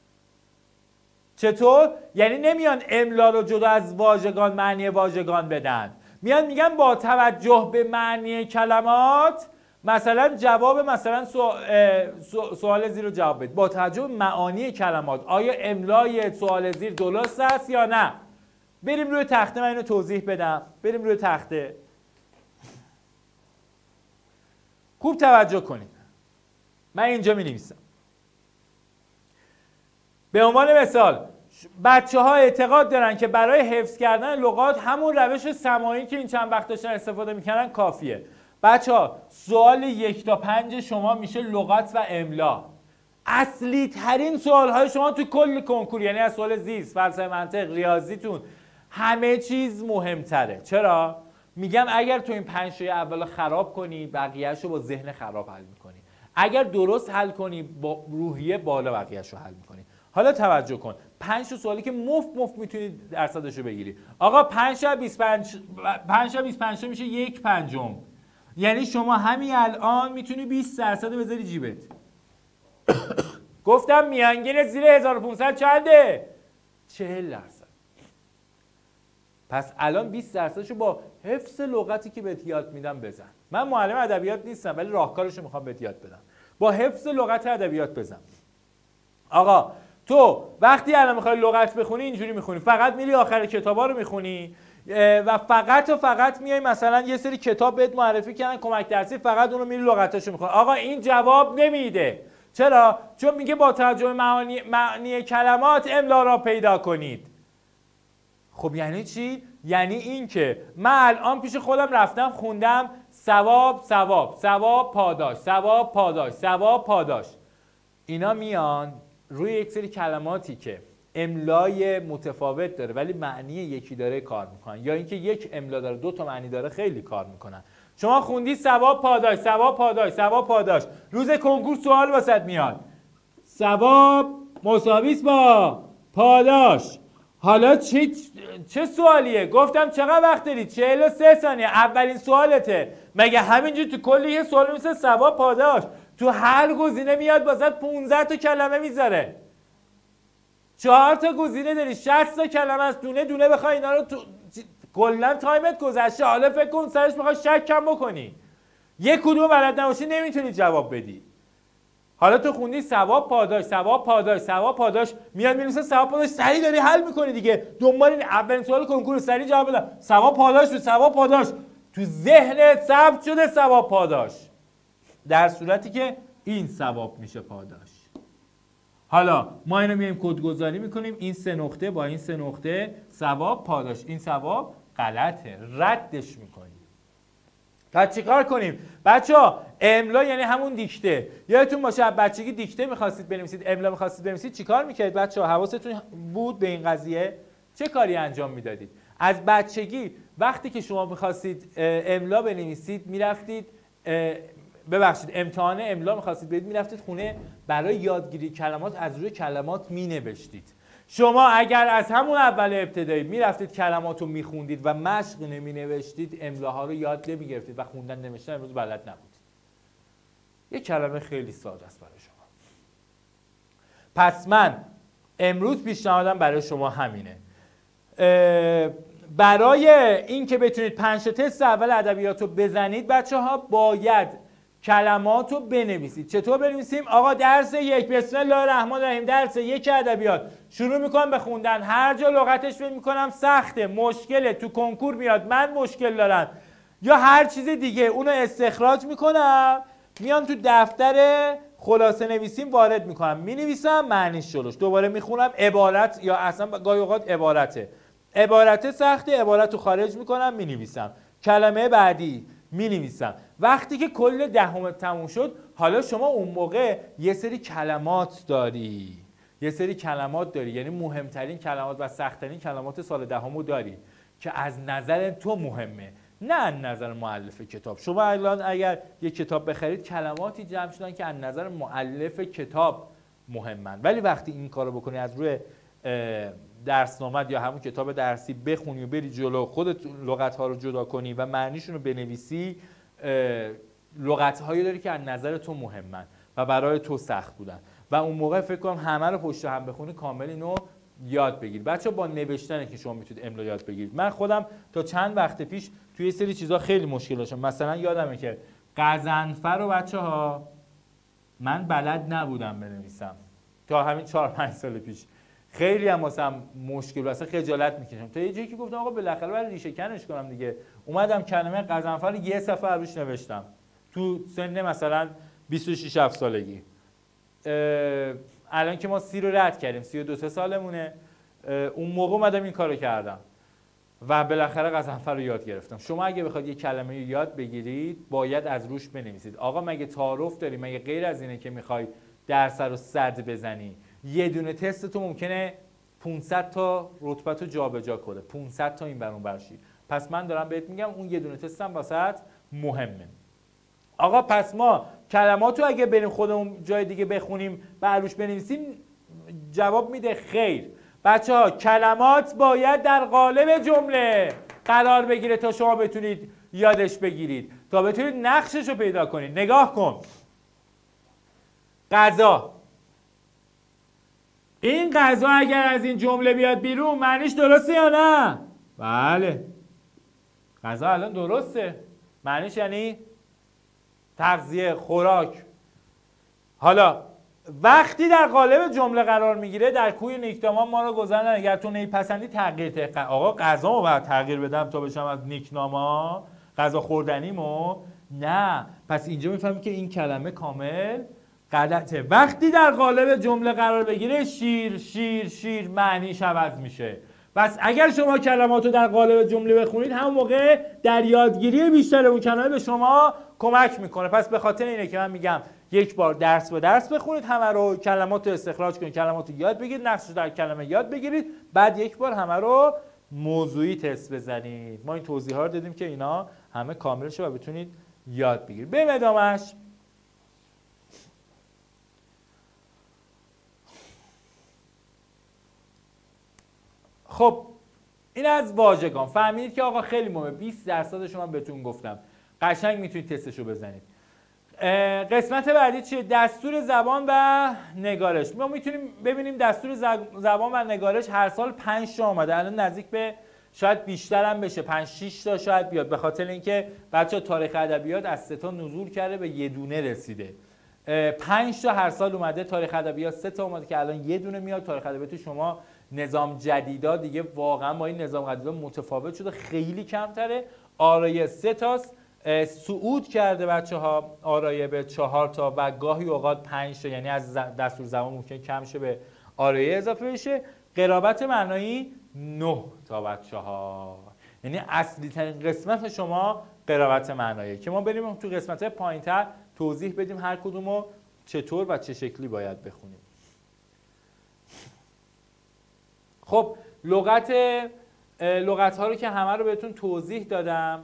چطور؟ یعنی نمیان املا رو جدا از واژگان معنی واژگان بدن، میان میگن با توجه به معنی کلمات مثلا جواب مثلا سوال زیر رو جواب بده. با توجه به معانی کلمات آیا املای سوال زیر درست است یا نه؟ بریم روی تخته، من اینو توضیح بدم. بریم روی تخته، خوب توجه کنید. من اینجا می نویسم. به عنوان مثال بچه ها اعتقاد دارن که برای حفظ کردن لغات همون روش سماعی که این چند وقت داشتن استفاده میکنن کافیه. بچه ها سوال 1 تا 5 شما میشه لغات و املا. اصلی ترین سوال های شما تو کل کنکور، یعنی از سوال زیست، فلسفه منطق، ریاضیتون، همه چیز مهمتره. چرا؟ میگم اگر تو این 5 تا اول خراب کنی بقیه‌شو با ذهن خراب حل میکنی. اگر درست حل کنی با روحیه بالا بقیه‌شو حل میکنی. حالا توجه کن، 5 تا سوالی که مفت میتونی درصدشو بگیری. آقا 5 تا 25 میشه 1/5. یعنی شما همین الان میتونی 20% بذاری جیبت. گفتم میانگین زیر 1500 چنده؟ 40%. پس الان 20%شو با حفظ لغتی که بهت یاد میدم بزن. من معلم ادبیات نیستم ولی راهکارشو میخوام بهت یاد بدم. با حفظ لغت ادبیات بزن. آقا تو وقتی الان میخوای لغت بخونی اینجوری میخونی، فقط میری آخر کتابا رو میخونی و فقط میای مثلا یه سری کتاب بهت معرفی کردن کمک درسی، فقط اونو میری لغتاشو میخونی. آقا این جواب نمیده. چرا؟ چون میگه با توجه به معنی کلمات املا را پیدا کنید. خب یعنی چی؟ یعنی این که من الان پیش خودم رفتم خوندم ثواب پاداش. اینا میان روی یک سری کلماتی که املای متفاوت داره ولی معنی یکی داره کار میکنن، یا اینکه یک املا داره 2 تا معنی داره خیلی کار میکنن. شما خوندی ثواب پاداش، روز کنکور سوال واسط میاد ثواب مساویس با پاداش. حالا چه سوالیه؟ گفتم چقدر وقت داری؟ 43 ثانیه. اولین سوالته. مگه همینجور تو کل یه سوال مثل ثواب پاداش تو هر گزینه میاد واسط 15 تا کلمه میذاره. 4 تا گزینه داری، 60 تا کلمه است. دونه دونه بخوای اینا رو تو کلا تایمت گذشته. حالا فکر کن سرش میخوای شک کم بکنی، یک کدوم بلد نباشی نمیتونی جواب بدی. حالا تو خوندی ثواب پاداش، میاد می‌نویسه ثواب پاداش، سریع داری حل میکنی دیگه. دنبال این اولین سوال کنکور سریع جواب بده. ثواب پاداش تو ذهنت ثبت شده ثواب پاداش، در صورتی که این ثواب میشه پاداش. حالا ما اینو میایم کدگذاری میکنیم، این 3 نقطه با این 3 نقطه ثواب پاداش، این ثواب غلطه، ردش میکنیم. پس چیکار کنیم؟ بچه‌ها املا یعنی همون دیکته. یادتون باشه از بچگی دیکته می‌خواستید بنویسید، املا می‌خواستید بنویسید، چیکار می‌کردید بچه‌ها؟ حواستون بود به این قضیه؟ چه کاری انجام میدادید؟ از بچگی وقتی که شما می‌خواستید املا بنویسید می‌رفتید امتحان املا می‌خواستید بدید، می‌رفتید خونه برای یادگیری کلمات از روی کلمات می‌نوشتید. شما اگر از همون اول ابتدایی میرفتید کلمات رو میخوندید و مشق نمینوشتید، املاها رو یاد نمیگرفتید و خوندن نوشتن امروز بلد نبودید. یک کلمه خیلی ساده است برای شما. پس من امروز پیشنهادم برای شما همینه. برای این که بتونید 5 تا تست اول ادبیات رو بزنید بچه‌ها باید کلمات رو بنویسید. چطور بنویسیم؟ آقا درس 1 بسم الله الرحمن الرحیم، درس 1 ادبیات، شروع میکنم به خوندن. هر جا لغتش فکر میکنم سخته، مشکله، تو کنکور میاد من مشکل دارم یا هر چیز دیگه، اونو استخراج میکنم میام تو دفتر خلاصه نویسیم وارد میکنم، مینویسم معنیش جلوش، دوباره میخونم عبارت، یا اصلا گاهی اوقات عبارت سخته، عبارت رو خارج میکنم مینویسم، کلمه بعدی مینویسم. وقتی که کل دهم تموم شد، حالا شما اون موقع یه سری کلمات داری، یعنی مهمترین کلمات و سخت‌ترین کلمات سال دهمو داری که از نظر تو مهمه، نه از نظر مؤلف کتاب. شما الان اگر یک کتاب بخرید کلماتی جمع شدن که از نظر مؤلف کتاب مهمن، ولی وقتی این کارو بکنی از روی درسنامه یا همون کتاب درسی بخونی و بری جلو، خودت لغت‌ها رو جدا کنی و معنیشون رو بنویسی، لغت‌هایی داری که از نظر تو مهمن و برای تو سخت بودن و اون موقع فکر کنم همه رو پشت هم بخونی کامل اینو یاد بگیر. بچه‌ها با نوشتنه که شما میتونید املا یاد بگیرید. من خودم تا چند وقت پیش توی یه سری چیزا خیلی مشکل داشتم. مثلا یادمه که غضنفر رو بچه‌ها من بلد نبودم بنویسم تا همین 4-5 سال پیش. خیلی هم واسم مشکل واسه خجالت میکشم تا یه جایی که گفتم آقا بالاخره باید ریشه کنش کنم دیگه. اومدم کلمه غضنفر یه صفحه روش نوشتم تو سن مثلا 26-7 سالگی. الان که ما 30 رو رد کردیم، 32 سالمونه، اون موقع اومدم این کارو کردم و بالاخره غضنفر رو یاد گرفتم. شما اگه بخواید یه کلمه رو یاد بگیرید باید از روش بنویسید. آقا مگه تعارف داری؟ مگه غیر از اینه که میخوای درس رو صد بزنی؟ یه دونه تست تو ممکنه 500 تا رتبت رو جابجا کنه، 500 تا این بر اون برشی. پس من دارم بهت میگم اون یه دونه تست هم واسط مهمه. آقا پس ما کلماتو اگه بریم خودمون جای دیگه بخونیم بر روش بنویسیم، جواب میده خیر. بچه‌ها کلمات باید در قالب جمله قرار بگیره تا شما بتونید یادش بگیرید، تا بتونید نقشش رو پیدا کنید. نگاه کن، غذا. این غذا اگر از این جمله بیاد بیرون معنیش درسته یا نه؟ بله، غذا الان درسته، معنیش یعنی تغذیه، خوراک. حالا وقتی در قالب جمله قرار میگیره، در کوی نیکنامان ما رو گذرن اگر تو نیپسندی تغییر ده. آقا غذا رو باید تغییر بدم تا بشم از نیکناما غذا خوردنیمو؟ نه. پس اینجا میفهمیم که این کلمه کامل غلطه. وقتی در قالب جمله قرار بگیره شیر شیر شیر معنیش عوض میشه. پس اگر شما کلماتو در قالب جمله بخونید همون موقع در یادگیری بیشتر اون کلمه به شما کمک میکنه. پس به خاطر اینه که من میگم یک بار درس به درس بخونید، همه رو کلماتو استخراج کنید، کلماتو یاد بگیرید، نقشش در کلمه یاد بگیرید، بعد یک بار همه رو موضوعی تست بزنید. ما این توضیحات رو دادیم که اینا همه کامل شه و بتونید یاد بگیرید. بریم ادامهش. خب این از واژگان. فهمیدید که آقا خیلی مهمه. 20% شما بهتون گفتم قشنگ میتونید تستشو بزنید. قسمت بعدی چیه؟ دستور زبان و نگارش. ما میتونیم ببینیم دستور زبان و نگارش هر سال 5 تا اومده. الان نزدیک به شاید بیشتر هم بشه، 5-6 تا شاید بیاد، به خاطر اینکه بچه‌ها تاریخ ادبیات از 3 تا نزول کرده به یه دونه رسیده. 5 تا هر سال اومده. تاریخ ادبیات 3 تا اومده که الان یه دونه میاد. تاریخ ادبیات شما نظام جدیدا دیگه واقعا با این نظام قدیما متفاوت شده، خیلی کمتره. آرایه 3 تاست، صعود کرده بچه‌ها آرایه به 4 تا و گاهی اوقات 5 تا، یعنی از دستور زبان ممکن کم شه به آرایه اضافه بشه. قرابت معنایی 9 تا بچه‌ها، یعنی اصلی ترین قسمت شما قرابت معنایی که ما بریم تو قسمت پایین‌تر توضیح بدیم هر کدومو چطور و چه شکلی باید بخونیم. خب لغت ها رو که همه رو بهتون توضیح دادم.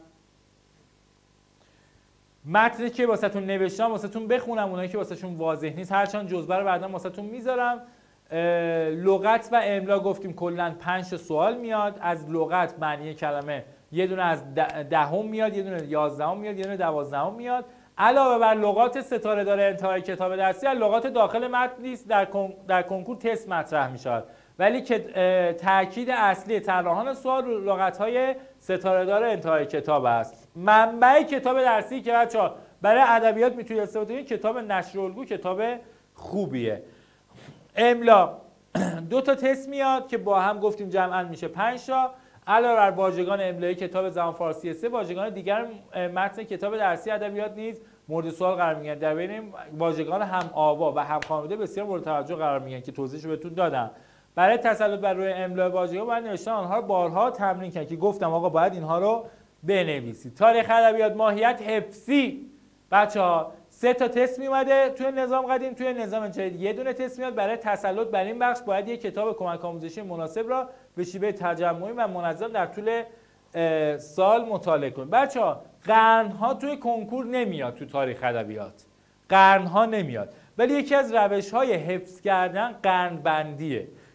متنی که واسهتون نوشتم واسهتون بخونم، اونایی که واسهشون واضح نیست هرچند جزوه رو بعدا واسهتون میذارم. لغت و املا گفتیم کلا 5 تا سوال میاد. از لغت معنی کلمه یه دونه از 10 میاد، یه دونه 11 میاد، یه دونه 12 میاد. علاوه بر لغات ستاره داره انتهای کتاب درسی، لغات داخل متن نیست، در کنکور تست مطرح میشود، ولی که تاکید اصلی طراحان سوال رو لغت‌های ستاره‌دار انتهای کتاب است. منبع کتاب درسی که بچه‌ها برای ادبیات میتونید استفاده کنید، کتاب نشرالگو کتاب خوبیه. املا 2 تا تست میاد که با هم گفتیم جمعاً میشه 5 تا. علاوه بر واژگان املایی کتاب زبان فارسی 3 واژگان دیگر متن کتاب درسی ادبیات نیز مورد سوال قرار میگیرن. در بین واژگان هم آوا و هم خواننده بسیار مورد توجه قرار میگیرن که توضیحشو بهتون دادم. برای تسلط بر روی املا واژگان باید نوشتن آنها رو بارها تمرین کنید که گفتم آقا باید اینها رو بنویسید. تاریخ ادبیات ماهیت حفظی بچه‌ها 3 تا تست میومده توی نظام قدیم، توی نظام جدید یه دونه تست میاد. برای تسلط بر این بخش باید یک کتاب کمک آموزشی مناسب را به شیوه تجمعی و منظم در طول سال مطالعه کنید. بچه‌ها قرن‌ها توی کنکور نمیاد، تو تاریخ ادبیات قرن‌ها نمیاد، ولی یکی از روش‌های حفظ کردن قرن بندیه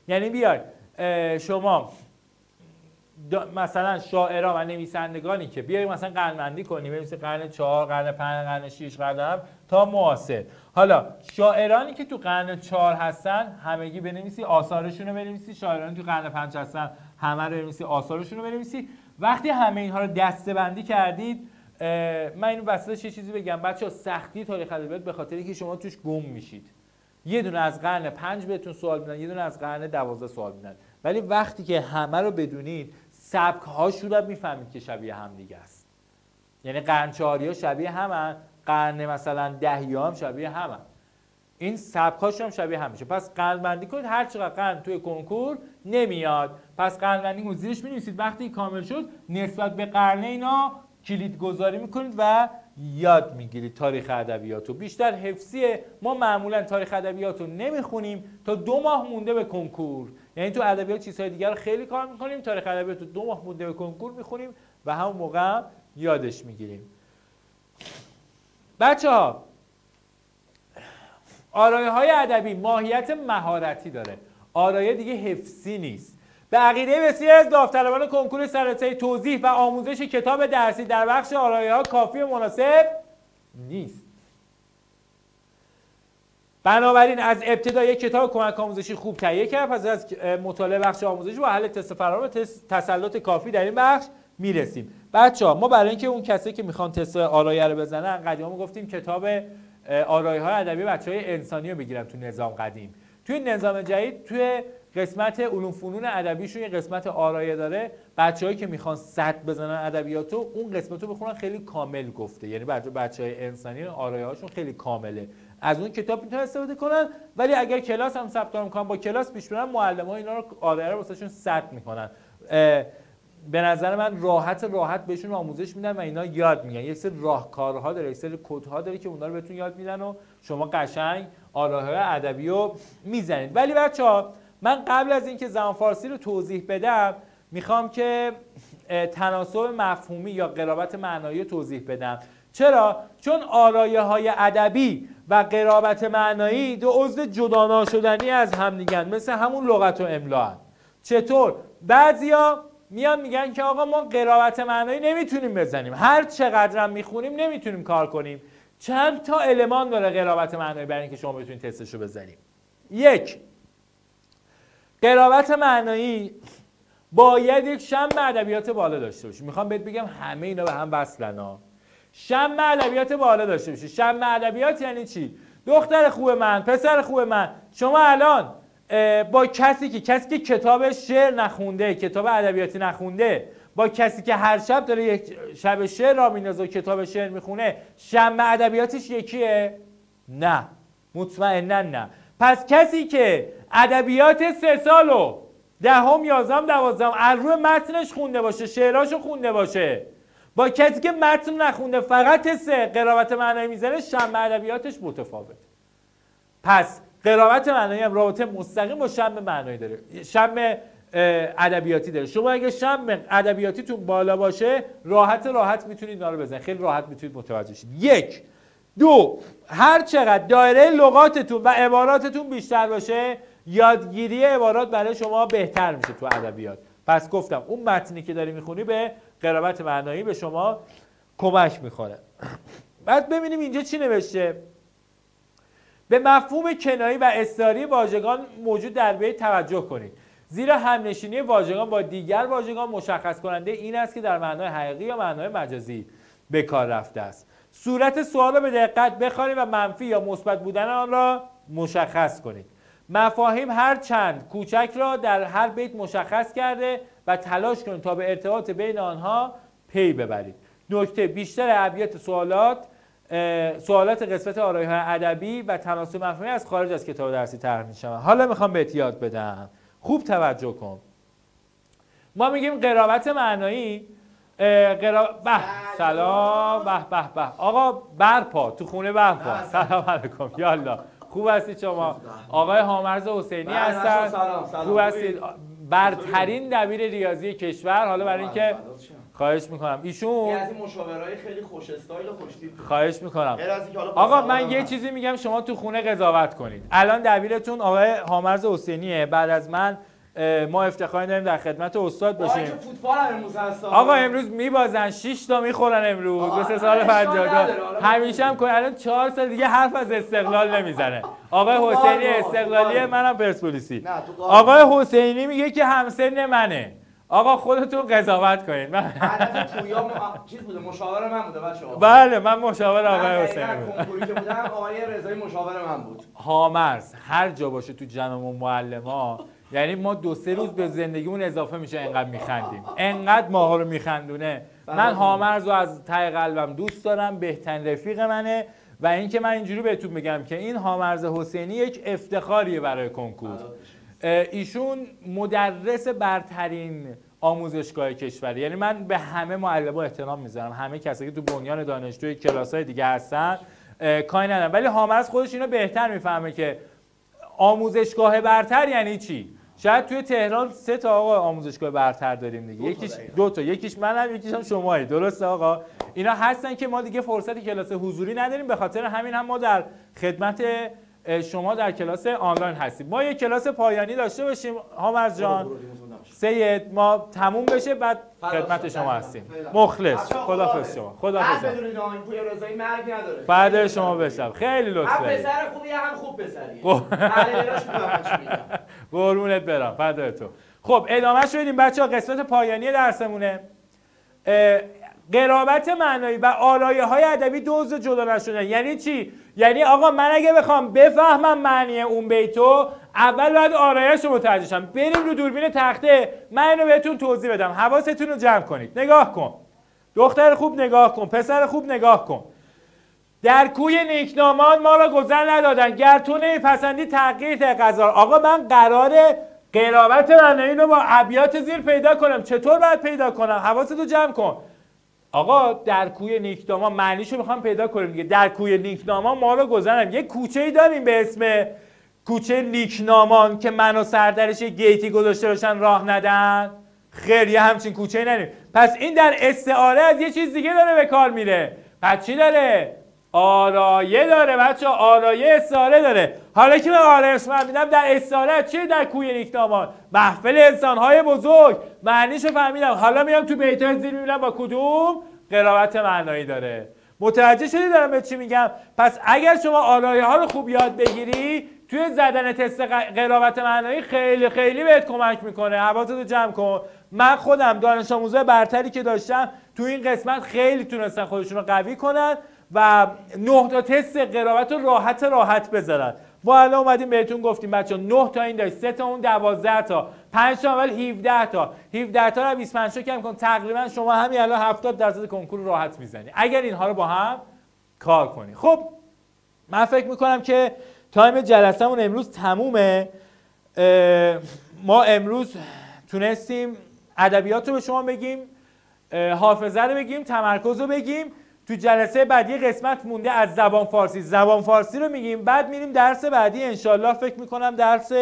یعنی بیاید شما مثلا شاعران و نویسندگانی که بیایم مثلا قرن‌بندی کنیم، مثل قرن 4، قرن 5، قرن 6، قرن 7 تا معاصر. حالا شاعرانی که تو قرن 4 هستن همگی بنویسی، آثارشون رو بنویسی. شاعرانی تو قرن 5 هستن همه رو بنویسی، آثارشون رو بنویسی. وقتی همه اینها رو دسته‌بندی کردید، من اینو وسطش یه چیزی بگم بچه‌ها، سختی تاریخ ادبیات به خاطر اینکه شما توش گم میشید. یه دونه از قرن 5 بهتون سوال میدن، یه دونه از قرن 12 سوال میدن، ولی وقتی که همه رو بدونید سبک هاشون رو میفهمید که شبیه هم دیگه است. یعنی قرن 4 شبیه همن، قرن مثلا 10 هم شبیه همن، این سبک هاشون هم شبیه هم میشه. پس قرن بندی کنید، هر چقدر قرن توی کنکور نمیاد، پس قرن بندی رو زیرش می‌نویسید. وقتی کامل شد نسبت به قرن اینا کلید گذاری میکنید و یاد میگیرید تاریخ ادبیات رو. بیشتر حفظیه. ما معمولا تاریخ ادبیات رو نمیخونیم تا 2 ماه مونده به کنکور. یعنی تو ادبیات چیزهای دیگر رو خیلی کار میکنیم، تاریخ ادبیات رو 2 ماه مونده به کنکور میخونیم و همون موقع یادش میگیریم. بچه‌ها آرایه‌های ادبی ماهیت مهارتی داره، آرایه دیگه حفظی نیست. به عقیده بسیاری از داوطلبان کنکور سررسای توضیح و آموزش کتاب درسی در بخش آرایه‌ها کافی و مناسب نیست. بنابراین از ابتدا یک کتاب کمک آموزشی خوب تهیه کرد، پس از مطالعه بخش آموزشی و حل تست فرار به تسلط کافی در این بخش میرسیم. بچه‌ها ما برای اینکه اون کسایی که میخوان تست آرایه رو بزنن، قدیما گفتیم کتاب آرایه‌های ادبی بچه‌های انسانی رو بگیرن تو نظام قدیم. توی نظام جدید توی قسمت علوم فنون ادبیشون یه قسمت آرایه داره، بچه‌هایی که میخوان 100 بزنن ادبیاتو اون قسمتو بخونن خیلی کامل گفته. یعنی بچه‌های انسانی آرایه‌هاشون خیلی کامله، از اون کتاب میتونن استفاده کنن. ولی اگر کلاس هم ثبت نام کنن با کلاس پیش برن، معلم‌ها اینا رو آرایه رو واسهشون 100 میکنن. به نظر من راحت بهشون آموزش میدن و اینا یاد میگن. یک سری راهکارها داره، یک سری کدها داره که اونا رو بهتون یاد میدن و شما قشنگ آرایه‌های ادبی رو میزنید. ولی بچه‌ها من قبل از اینکه زبان فارسی رو توضیح بدم میخوام که تناسب مفهومی یا قرابت معنایی رو توضیح بدم. چرا؟ چون آرایه‌های ادبی و قرابت معنایی دو عضو جدا ناشدنی از هم دیگن، مثل همون لغت و املا. چطور؟ بعضیا میان میگن که آقا ما قرابت معنایی نمیتونیم بزنیم، هر چقدر هم میخونیم نمیتونیم کار کنیم. چند تا المان داره قرابت معنایی برای اینکه شما بتونید تستشو بزنیم. 1. قرابت معنایی باید یک شم ادبیات بالا داشته باشه. میخوام بهت بگم همه اینا به هم وصلن ها. شم ادبیات بالا داشته باشه. شم ادبیات یعنی چی؟ دختر خوب من، پسر خوب من، شما الان با کسی که کتاب شعر نخونده، کتاب ادبیاتی نخونده، با کسی که هر شب داره یک شب شعر را میندازه و کتاب شعر میخونه، شم ادبیاتش یکیه؟ نه، مطمئنا نه. پس کسی که ادبیات 3 سالو 10م 11م 12م از روی متنش خونده باشه، شعراشو خونده باشه، با کسی که متن نخونده فقط 3 قرابت معنایی میزنه، شم ادبیاتش متفاوته. پس قرابت معنایی هم رابطه مستقیم با شم معنایی داره، شم ادبیاتی داره. شما اگه شم ادبیاتیتون بالا باشه راحت میتونید اینا رو بزنید، خیلی راحت میتونید متوجه شید. 1. 2. هر چقدر دایره لغاتتون و عباراتتون بیشتر باشه، یادگیری عبارات برای شما بهتر میشه تو ادبیات. پس گفتم اون متنی که داری میخونی به قرابت معنایی به شما کمک میکنه. بعد ببینیم اینجا چی نوشته. به مفهوم کنایی و استعاری واژگان موجود در بیت توجه کنید، زیرا همنشینی واژگان با دیگر واژگان مشخص کننده این است که در معنای حقیقی یا معنای مجازی به کار رفته است. صورت سوال را به دقت بخوانید و منفی یا مثبت بودن آن را مشخص کنید. مفاهیم هر چند کوچک را در هر بیت مشخص کرده و تلاش کنید تا به ارتباط بین آنها پی ببرید. نکته: بیشتر ابیات سوالات قسمت آرایه‌های ادبی و تناسب مفاهیمی از خارج از کتاب درسی طرح می‌شوند. حالا میخوام بهت یاد بدم، خوب توجه کن. ما میگیم قرابت معنایی، سلام، به آقا برپا تو خونه برپا. سلام علیکم، یالا خوب هستید شما؟ آقای حامرز حسینی هستن. خوب هستید؟ برترین دبیر ریاضی کشور. حالا برای اینکه خواهش میکنم. ایشون از این مشاورای خیلی خوش استایل و خوش تیپ. خواهش میکنم. آقا من یه چیزی میگم شما تو خونه قضاوت کنید. الان دبیرتون آقای حامرز حسینیه. بعد از من ما افتخار داریم در خدمت استاد باشیم. آقا فوتبال امروز هست. آقا امروز میبازن 6 تا میخورن امروز. مثل سال 50 همیشه هم الان 4 سال دیگه حرف از استقلال نمیزنه. آقای حسینی استقلالیه، منم پرسپولیسی. آقای حسینی میگه که همسن منه. آقا خودتون قضاوت کنید. من چیز بوده، مشاور من بوده بچه‌ها. بله من مشاور آقای حسینی بودم. کنکوری که بودم آقای رضایی مشاور من بود. حامرز هر جا باشه تو جمع معلما، یعنی ما 2-3 روز به زندگیمون اضافه میشه انقدر میخندیم، انقدر ماها رو میخندونه. من حامرز رو از ته قلبم دوست دارم، بهترین رفیق منه و اینکه من اینجوری بهتون بگم که این حامرز حسینی یک افتخاریه برای کنکور. ایشون مدرس برترین آموزشگاه کشوری، یعنی من به همه معلما احترام میذارم، همه کسایی که تو بنیان دانشجوی کلاس‌های دیگه هستن کاری ندارم، ولی حامرز خودش اینو بهتر میفهمه که آموزشگاه برتر یعنی چی. شاید توی تهران 3 تا آقا آموزشگاه برتر داریم دیگه، یکیش 2 تا، یکیش منم، یکیش هم شمایی. درسته آقا؟ اینا هستن که ما دیگه فرصت کلاس حضوری نداریم، به خاطر همین هم ما در خدمت شما در کلاس آنلاین هستیم. ما یک کلاس پایانی داشته باشیم حامرز جان. سید ما تموم بشه بعد خدمت شما هستیم. مخلص. خداحافظ شما. خداحافظ. بدونید آقای پوی رضایی مرگ نداره. بعد شما بشم. خیلی لطف دارید. هم پسر خوبیه هم خوب پسریه. علیراش میگم. قربونت برم. فدای تو. خب ادامه شو بدیم بچه‌ها. قسمت پایانی درسمونه. قرابت معنایی و آلایه‌های ادبی دو عضو جدا نشدن. یعنی چی؟ یعنی آقا من اگه بخوام بفهمم معنی اون بیتو، اول باید آلایه‌اشو متوجه شم. بریم رو دوربین تخته، من اینو بهتون توضیح بدم. حواستون رو جمع کنید. نگاه کن. دختر خوب نگاه کن، پسر خوب نگاه کن. در کوی نیکنامان ما را گذر ندادن، گر تو نمیپسندی تغییر ده قضا. آقا من قراره قرابت معنایی رو با ابیات زیر پیدا کنم. چطور باید پیدا کنم؟ حواستو جمع کن. آقا در کوی نیکنامان معنیشو میخوام پیدا کنیم دیگه. در کوی نیکنامان ما رو گذرن. یه کوچه‌ای داریم به اسم کوچه نیکنامان که من و سردرش یه گیتی گذاشته باشن راه ندن. خیلی همچین کوچه‌ای نداریم. پس این در استعاره از یه چیز دیگه داره به کار میره. پس چی داره؟ آلایه داره بچه‌ها. آلایه استعاره داره. حالا که من آلایه‌اش فهمیدم در استعاره چیه؟ در کوی نیکنامان محفل انسان‌های بزرگ. معنیشو فهمیدم. حالا میام تو بیت‌های زیر میبینم با کدوم قرابت معنایی داره. متوجه شدی دارم به چی میگم؟ پس اگر شما آلایه ها رو خوب یاد بگیری توی زدن تست قرابت معنایی خیلی خیلی بهت کمک میکنه. حواستو جمع کن. من خودم دانش آموزای برتری که داشتم تو این قسمت خیلی تونستن خودشون رو قوی کنن و 9 تا تست قرابت رو راحت بذارن. ما الان اومدیم بهتون گفتیم بچه‌ها 9 تا این داشت، 3 تا اون 12 تا، 5 تا اول 17 تا. 17 تا رو 25 تا کم کن، تقریبا شما همین الان 70% کنکور رو راحت میزنی اگر اینها رو با هم کار کنی. خب من فکر میکنم که تایم جلسه‌مون امروز تمومه. ما امروز تونستیم ادبیات رو به شما بگیم، حافظه رو بگیم، تمرکز رو بگیم. تو جلسه بعدی قسمت مونده از زبان فارسی. زبان فارسی رو میگیم، بعد میریم درس بعدی انشالله. فکر میکنم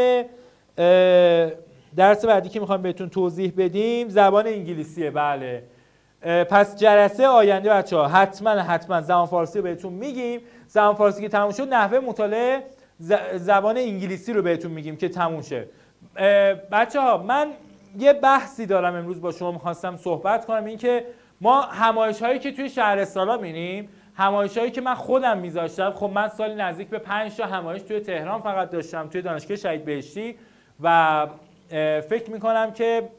درس بعدی که میخوام بهتون توضیح بدیم زبان انگلیسیه. بله پس جلسه آینده بچه‌ها حتما زبان فارسی رو بهتون میگیم. زبان فارسی که تموم شد نحوه مطالعه زبان انگلیسی رو بهتون میگیم که تموم شه. بچه‌ها من یه بحثی دارم امروز با شما میخواستم صحبت کنم. این که ما همایش‌هایی که توی شهرستان‌ها می‌بینیم، همایش‌هایی که من خودم می‌ذاشتم، خب من سالی نزدیک به 5 تا همایش توی تهران فقط داشتم، توی دانشگاه شهید بهشتی و فکر می‌کنم که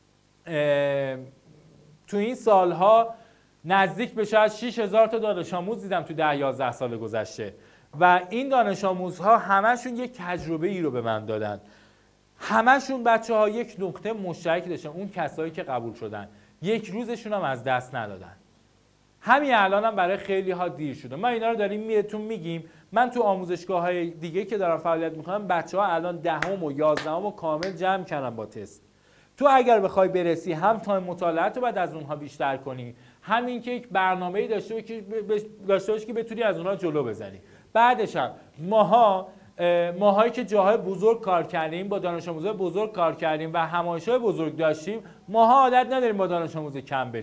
تو این سال‌ها نزدیک به شاید 6000 تا دانش آموز دیدم تو 10-11 سال گذشته و این دانش آموزها همشون یک تجربه‌ای رو به من دادن. همشون بچه‌ها یک نقطه مشترک داشتن، اون کسایی که قبول شدن یک روزشون هم از دست ندادن. همین الان هم برای خیلی ها دیر شده. ما اینا رو داریم بهتون میگیم. من تو آموزشگاه‌های دیگه که دارم فعالیت میکنم بچه‌ها الان 10ام و 11ام و کامل جمع کردن با تست. تو اگر بخوای برسی هم تایم مطالعه رو بعد از اونها بیشتر کنی، همین که یک برنامه‌ای داشته باشی که بتونی از اونها جلو بزنی. بعدش هم ماهایی که جاهای بزرگ کار کردیم، با دانش آموزای بزرگ کار کردیم و همایش‌های بزرگ داشتیم، ماها عادت نداریم با دانش آموز کم بریم.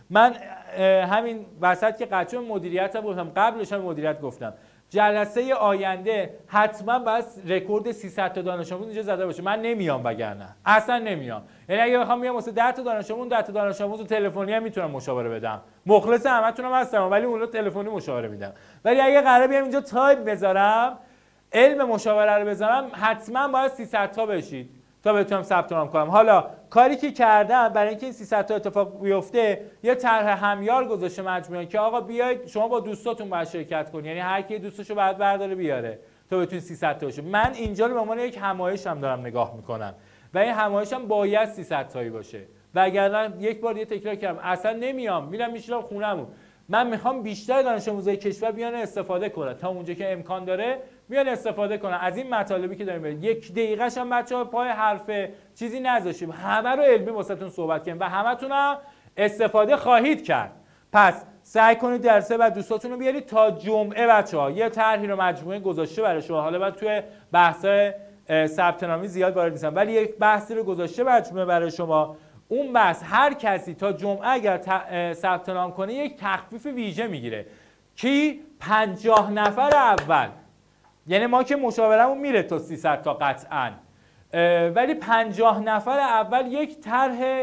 من همین وسط که قطعا مدیریت هم گفتم، قبلش هم مدیریت گفتم، جلسه آینده حتما باید رکورد 300 تا دانش آموز اینجا زده باشه. من نمیام وگرنه اصلا نمیام. یعنی اگه بخوام بیام واسه 10 تا دانش آموز 10 تا دانش آموز رو تلفنی هم میتونم مشاوره بدم. مخلص همتونم هستم ولی اون رو تلفنی مشاوره میدم. ولی اگه قراره بیام اینجا تایپ بذارم، علم مشاوره رو بذارم، حتما باید 300 تا بشید تا بتونم ثبت نام کنم. حالا کاری که کردم برای اینکه این 300 تا اتفاق بیفته، یه طرح همیار گذاشته مجموعه که آقا بیاید شما با دوستاتون باید شرکت کنید، یعنی هر کی دوستاشو بعد برداره بیاره تا بتونید 300 تا بشه. من اینجا رو به عنوان یک همایش هم دارم نگاه میکنم و این همایش هم باید 300 تایی باشه. وگرنه یک بار دیگه تکرار کردم اصلا نمیام، میرم میشینم خونه‌مون. من میخوام بیشتر دانش آموزای کشور بیان استفاده کنن، تا اونجا که امکان داره بیان استفاده کنن از این مطالبی که داریم. یک دقیقه‌ش هم بچه‌ها پای حرف چیزی نذاشیم، همه رو علمی واسهتون صحبت کردیم و همتون هم استفاده خواهید کرد. پس سعی کنید درسه و دوستاتون رو بیارید تا جمعه. بچه‌ها یه طرحی رو مجموعه گذاشته برای شما، حالا بعد توی بحث‌های ثبت نامی زیاد وارد نیستم، ولی یک بحثی رو گذاشته مجموعه برای شما. اون بحث هر کسی تا جمعه اگر ثبت نام کنه یک تخفیف ویژه میگیره. کی؟ 50 نفر اول. یعنی ما که مشاورمون میره تا 300 تا قطعاً، ولی 50 نفر اول یک طرح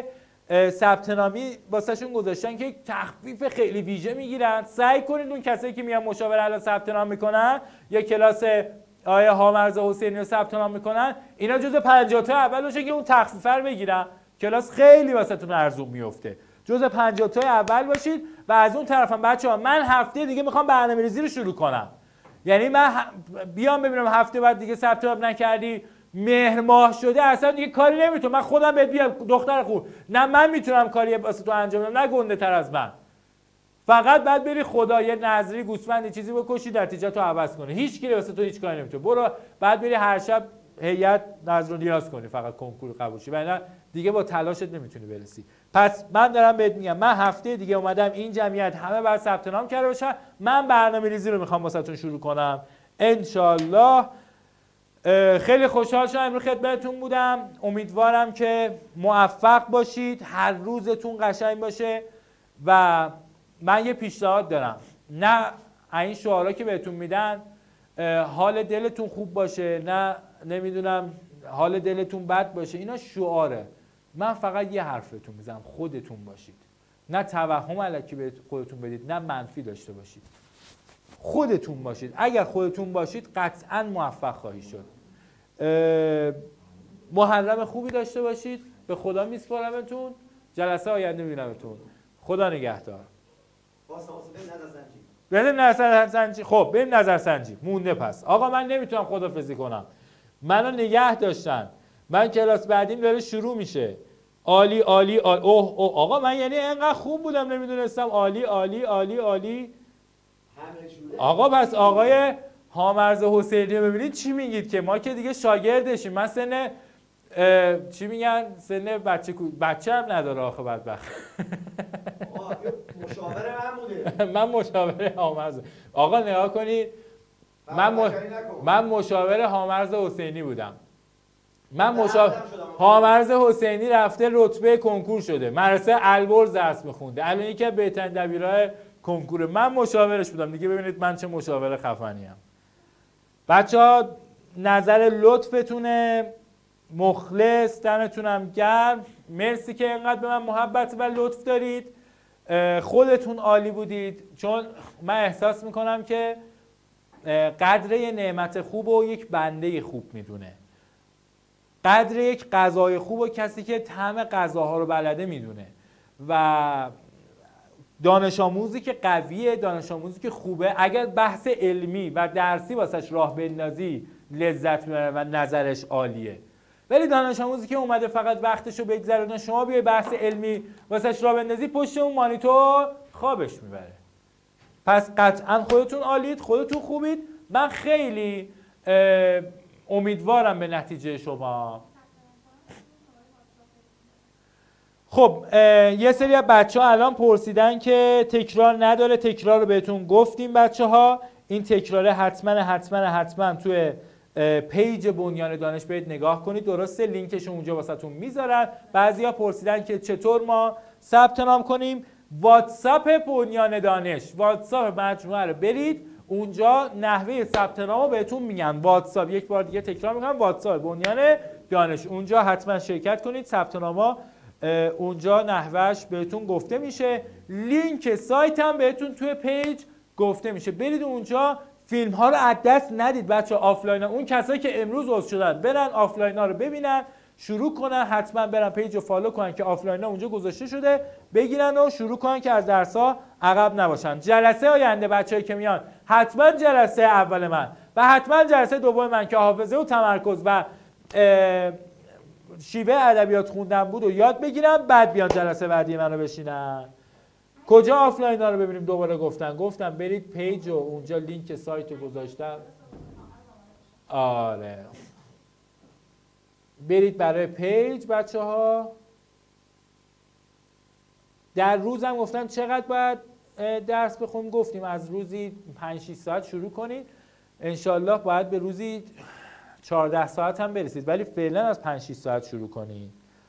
ثبت نامی واسهشون گذاشتن که یک تخفیف خیلی ویژه میگیرن. سعی کنید اون کسایی که میان مشاوره الان ثبت نام میکنن یا کلاس آیه هامرزا حسینی رو ثبت نام میکنن، اینا جزء 50 تا اول باشه که اون تخفیف رو بگیرن. کلاس خیلی واسهتون ارزون میفته. جزء 50 تا اول باشید. و از اون طرفم بچه‌ها من هفته دیگه میخوام برنامه‌ریزی رو شروع کنم. یعنی من بیام ببینم هفته بعد دیگه ثبت نام نکردی، مهر ماه شده، اصلا دیگه کاری نمیتونم. من خودم بهت بیام دختر خوب، نه من میتونم کاری واسه تو انجام بدم، نه گنده تر از من. فقط بعد بری خدا یه نظری گوسفندی چیزی بکشی نتیجه تو عوض کنه. هیچ کی واسه تو هیچ کاری نمیتونه. برو بعد بری هر شب هیئت نظر و نیاز کنی فقط کنکور قبول شی، ولی دیگه با تلاشت نمیتونی برسی. پس من دارم بهت میگم من هفته دیگه اومدم این جمعیت همه بعد ثبت نام کرده باشن. من برنامه‌ریزی رو میخوام واسهتون شروع کنم انشالله. خیلی خوشحال شدم امروز خدمتتون بودم. امیدوارم که موفق باشید، هر روزتون قشنگ باشه. و من یه پیشنهاد دارم، نه این شعارا که بهتون میدن حال دلتون خوب باشه، نه نمیدونم حال دلتون بد باشه، اینا شعاره. من فقط یه حرفتون میزنم، خودتون باشید. نه توهم الکی به خودتون بدید، نه منفی داشته باشید. خودتون باشید. اگر خودتون باشید قطعا موفق خواهید شد. محرم خوبی داشته باشید. به خدا میسپارمتون. جلسه آینده میبینمتون. خدا نگهدار. بریم نظرسنجی. خب بریم نظرسنجی. مونده پس. آقا من نمیتونم خدافظی کنم. منو نگه داشتن. من کلاس بعدیم داره شروع میشه. عالی عالی عالی. اوه آقا من یعنی اینقدر خوب بودم نمیدونستم. عالی عالی عالی عالی. آقا پس آقای هامرزا حسینی رو ببینید چی میگید که ما که دیگه شاگردشیم. من سن چی میگن؟ سن بچه هم نداره آخه بدبخت. مشاور من بوده. من مشاور هامرزا. آقا نگاه کنید من مشاور هامرزا حسینی بودم. هامرزا حسینی رفته رتبه کنکور شده، مدرسه البرز درس میخونده، الان یکی از بهترین دبیرای کنکور. من مشاورش بودم دیگه. ببینید من چه مشاور خفنی ام. بچه‌ها نظر لطفتونه، مخلص، دمتونم گرم. مرسی که اینقدر به من محبت و لطف دارید. خودتون عالی بودید، چون من احساس میکنم که قدر یه نعمت خوب و یک بنده خوب میدونه. قدر یک غذای خوب و کسی که طعم غذاها رو بلده میدونه. و دانش آموزی که قویه، دانش آموزی که خوبه، اگر بحث علمی و درسی واسش راه بندازی لذت میبره و نظرش عالیه. ولی دانش آموزی که اومده فقط وقتشو بگذرونه، شما بیای بحث علمی واسش راه بندازی، پشت اون مانیتور خوابش میبره. پس قطعا خودتون عالید، خودتون خوبید. من خیلی امیدوارم به نتیجه شما. خب یه سری از بچه‌ها الان پرسیدن که تکرار نداره. تکرار رو بهتون گفتیم بچه‌ها. این تکراره حتما توی پیج بنیان دانش برید نگاه کنید. درسته لینکش اونجا واسهتون میذارن. بعضیا پرسیدن که چطور ما ثبت نام کنیم. واتساپ بنیان دانش، واتساپ مجموعه رو برید اونجا نحوه ثبت نام رو بهتون میگن. واتساپ، یک بار دیگه تکرار میکنم، واتساپ بنیان دانش، اونجا حتما شرکت کنید. ثبت نام اونجا نحوهش بهتون گفته میشه. لینک سایت هم بهتون توی پیج گفته میشه، برید اونجا. فیلم ها رو از دست ندید بچه. آفلاین ها، اون کسایی که امروز عضو شدن برن آفلاین ها رو ببینن، شروع کنن، حتما برن پیج رو فالو کنن که آفلاین ها اونجا گذاشته شده، بگیرن و شروع کنن که از درس ها عقب نباشن. جلسه آینده بچه‌ای که میان حتما جلسه اول من و حتما جلسه دوم من که حافظه و تمرکز و شیوه ادبیات خوندن بود و یاد بگیرم، بعد بیان جلسه بعدی منو بشینن. کجا آفلاین ها رو ببینیم؟ دوباره گفتم برید پیج و اونجا لینک سایت رو گذاشتم. آره برید برای پیج بچه ها. در روز هم گفتم چقدر باید درس بخونیم، گفتیم از روزی 5-6 ساعت شروع کنید، انشالله باید به روزی 14 ساعت هم برسید، ولی فعلا از 5-6 ساعت شروع کنید.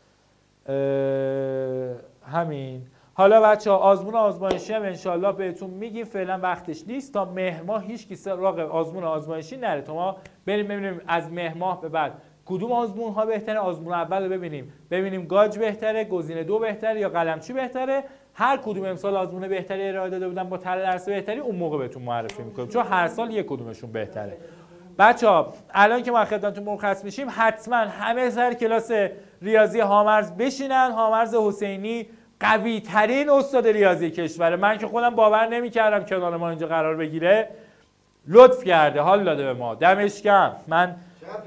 همین. حالا بچه ها آزمون آزمایشی هم انشالله بهتون میگیم، فعلا وقتش نیست. تا مهر ماه هیچ کی سراغ آزمون آزمایشی نره، تا ما بریم ببینیم از مهر ماه به بعد کدوم آزمون ها بهتره. آزمون اول رو ببینیم گاج بهتره، گزینه 2 بهتره یا قلمچی بهتره. هر کدوم امسال آزمون بهتری ارائه داده بودن با طرح درس بهتری، اون موقع بهتون معرفی میکنیم، چون هر سال یک کدومشون بهتره. بچه‌ها الان که ما خدمتتون مرخص میشیم، حتما همه سر کلاس ریاضی هامرز بشینن. هامرز حسینی قوی ترین استاد ریاضی کشوره. من که خودم باور نمی‌کردم کنار ما اینجا قرار بگیره، لطف کرده، حال داده به ما، دمش گرم. من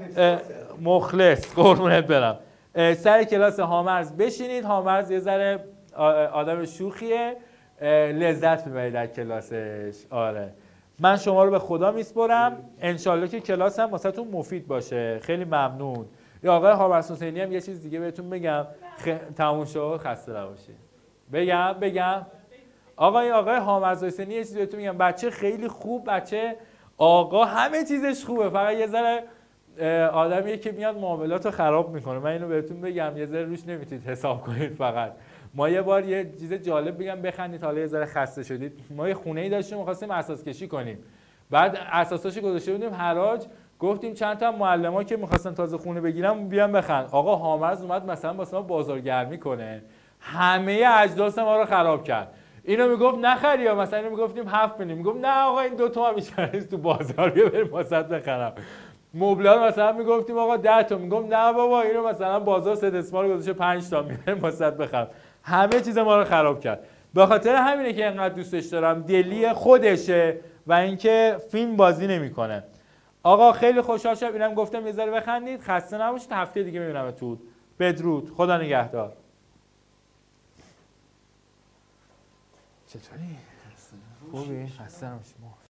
مخلص قربونت برم. سر کلاس هامرز بشینید. هامرز یه ذره آدم شوخیه، لذت میبرید در کلاسش. آره من شما رو به خدا میسپرم، انشالله که کلاس هم واسهتون مفید باشه. خیلی ممنون. یا آقای هامرز حسینی هم یه چیز دیگه بهتون بگم، تموم شد، خسته نباشید. بگم آقای هامرز حسینی یه چیز بهتون میگم، بچه خیلی خوب، بچه آقا همه چیزش خوبه، فقط یه ذره آدمیه که میاد معاملات رو خراب میکنه. من اینو بهتون بگم، یه ذره روش نمیتونید حساب کنید. فقط ما یه بار یه چیز جالب بگم بخندید، حالا یه ذره خسته شدید. ما یه خونه‌ای داشتیم می‌خواستیم اساس کشی کنیم، بعد اساساشو گذاشته بودیم حراج، گفتیم چند تا معلما که می‌خواستن تازه خونه بگیرن بیان بخند. آقا هامرز اومد مثلا واسه ما بازارگرمی کنه، همه اجناس ما رو خراب کرد. اینو میگفت نخری، یا مثلا اینو میگفتیم 7 بدیم، میگفت نه آقا این 2 تومن میشه تو بازار، بیا بریم واسط بخرم. مبلار مثلا میگفتیم آقا 10 تا، میگم نه بابا اینو مثلا بازار سه دسمال گذاشته 5 تا، میبریم واسط بخرم. همه چیز ما رو خراب کرد. به خاطر همینه که اینقدر دوستش دارم، دلی خودشه و اینکه فیلم بازی نمیکنه. آقا خیلی خوشحال شدم، اینم گفتم یه ذره بخندید. خسته نباشید، هفته دیگه میبینمتون. بدرود، خدا نگهدار. چطوری؟ خوبی؟ خسته نباشید.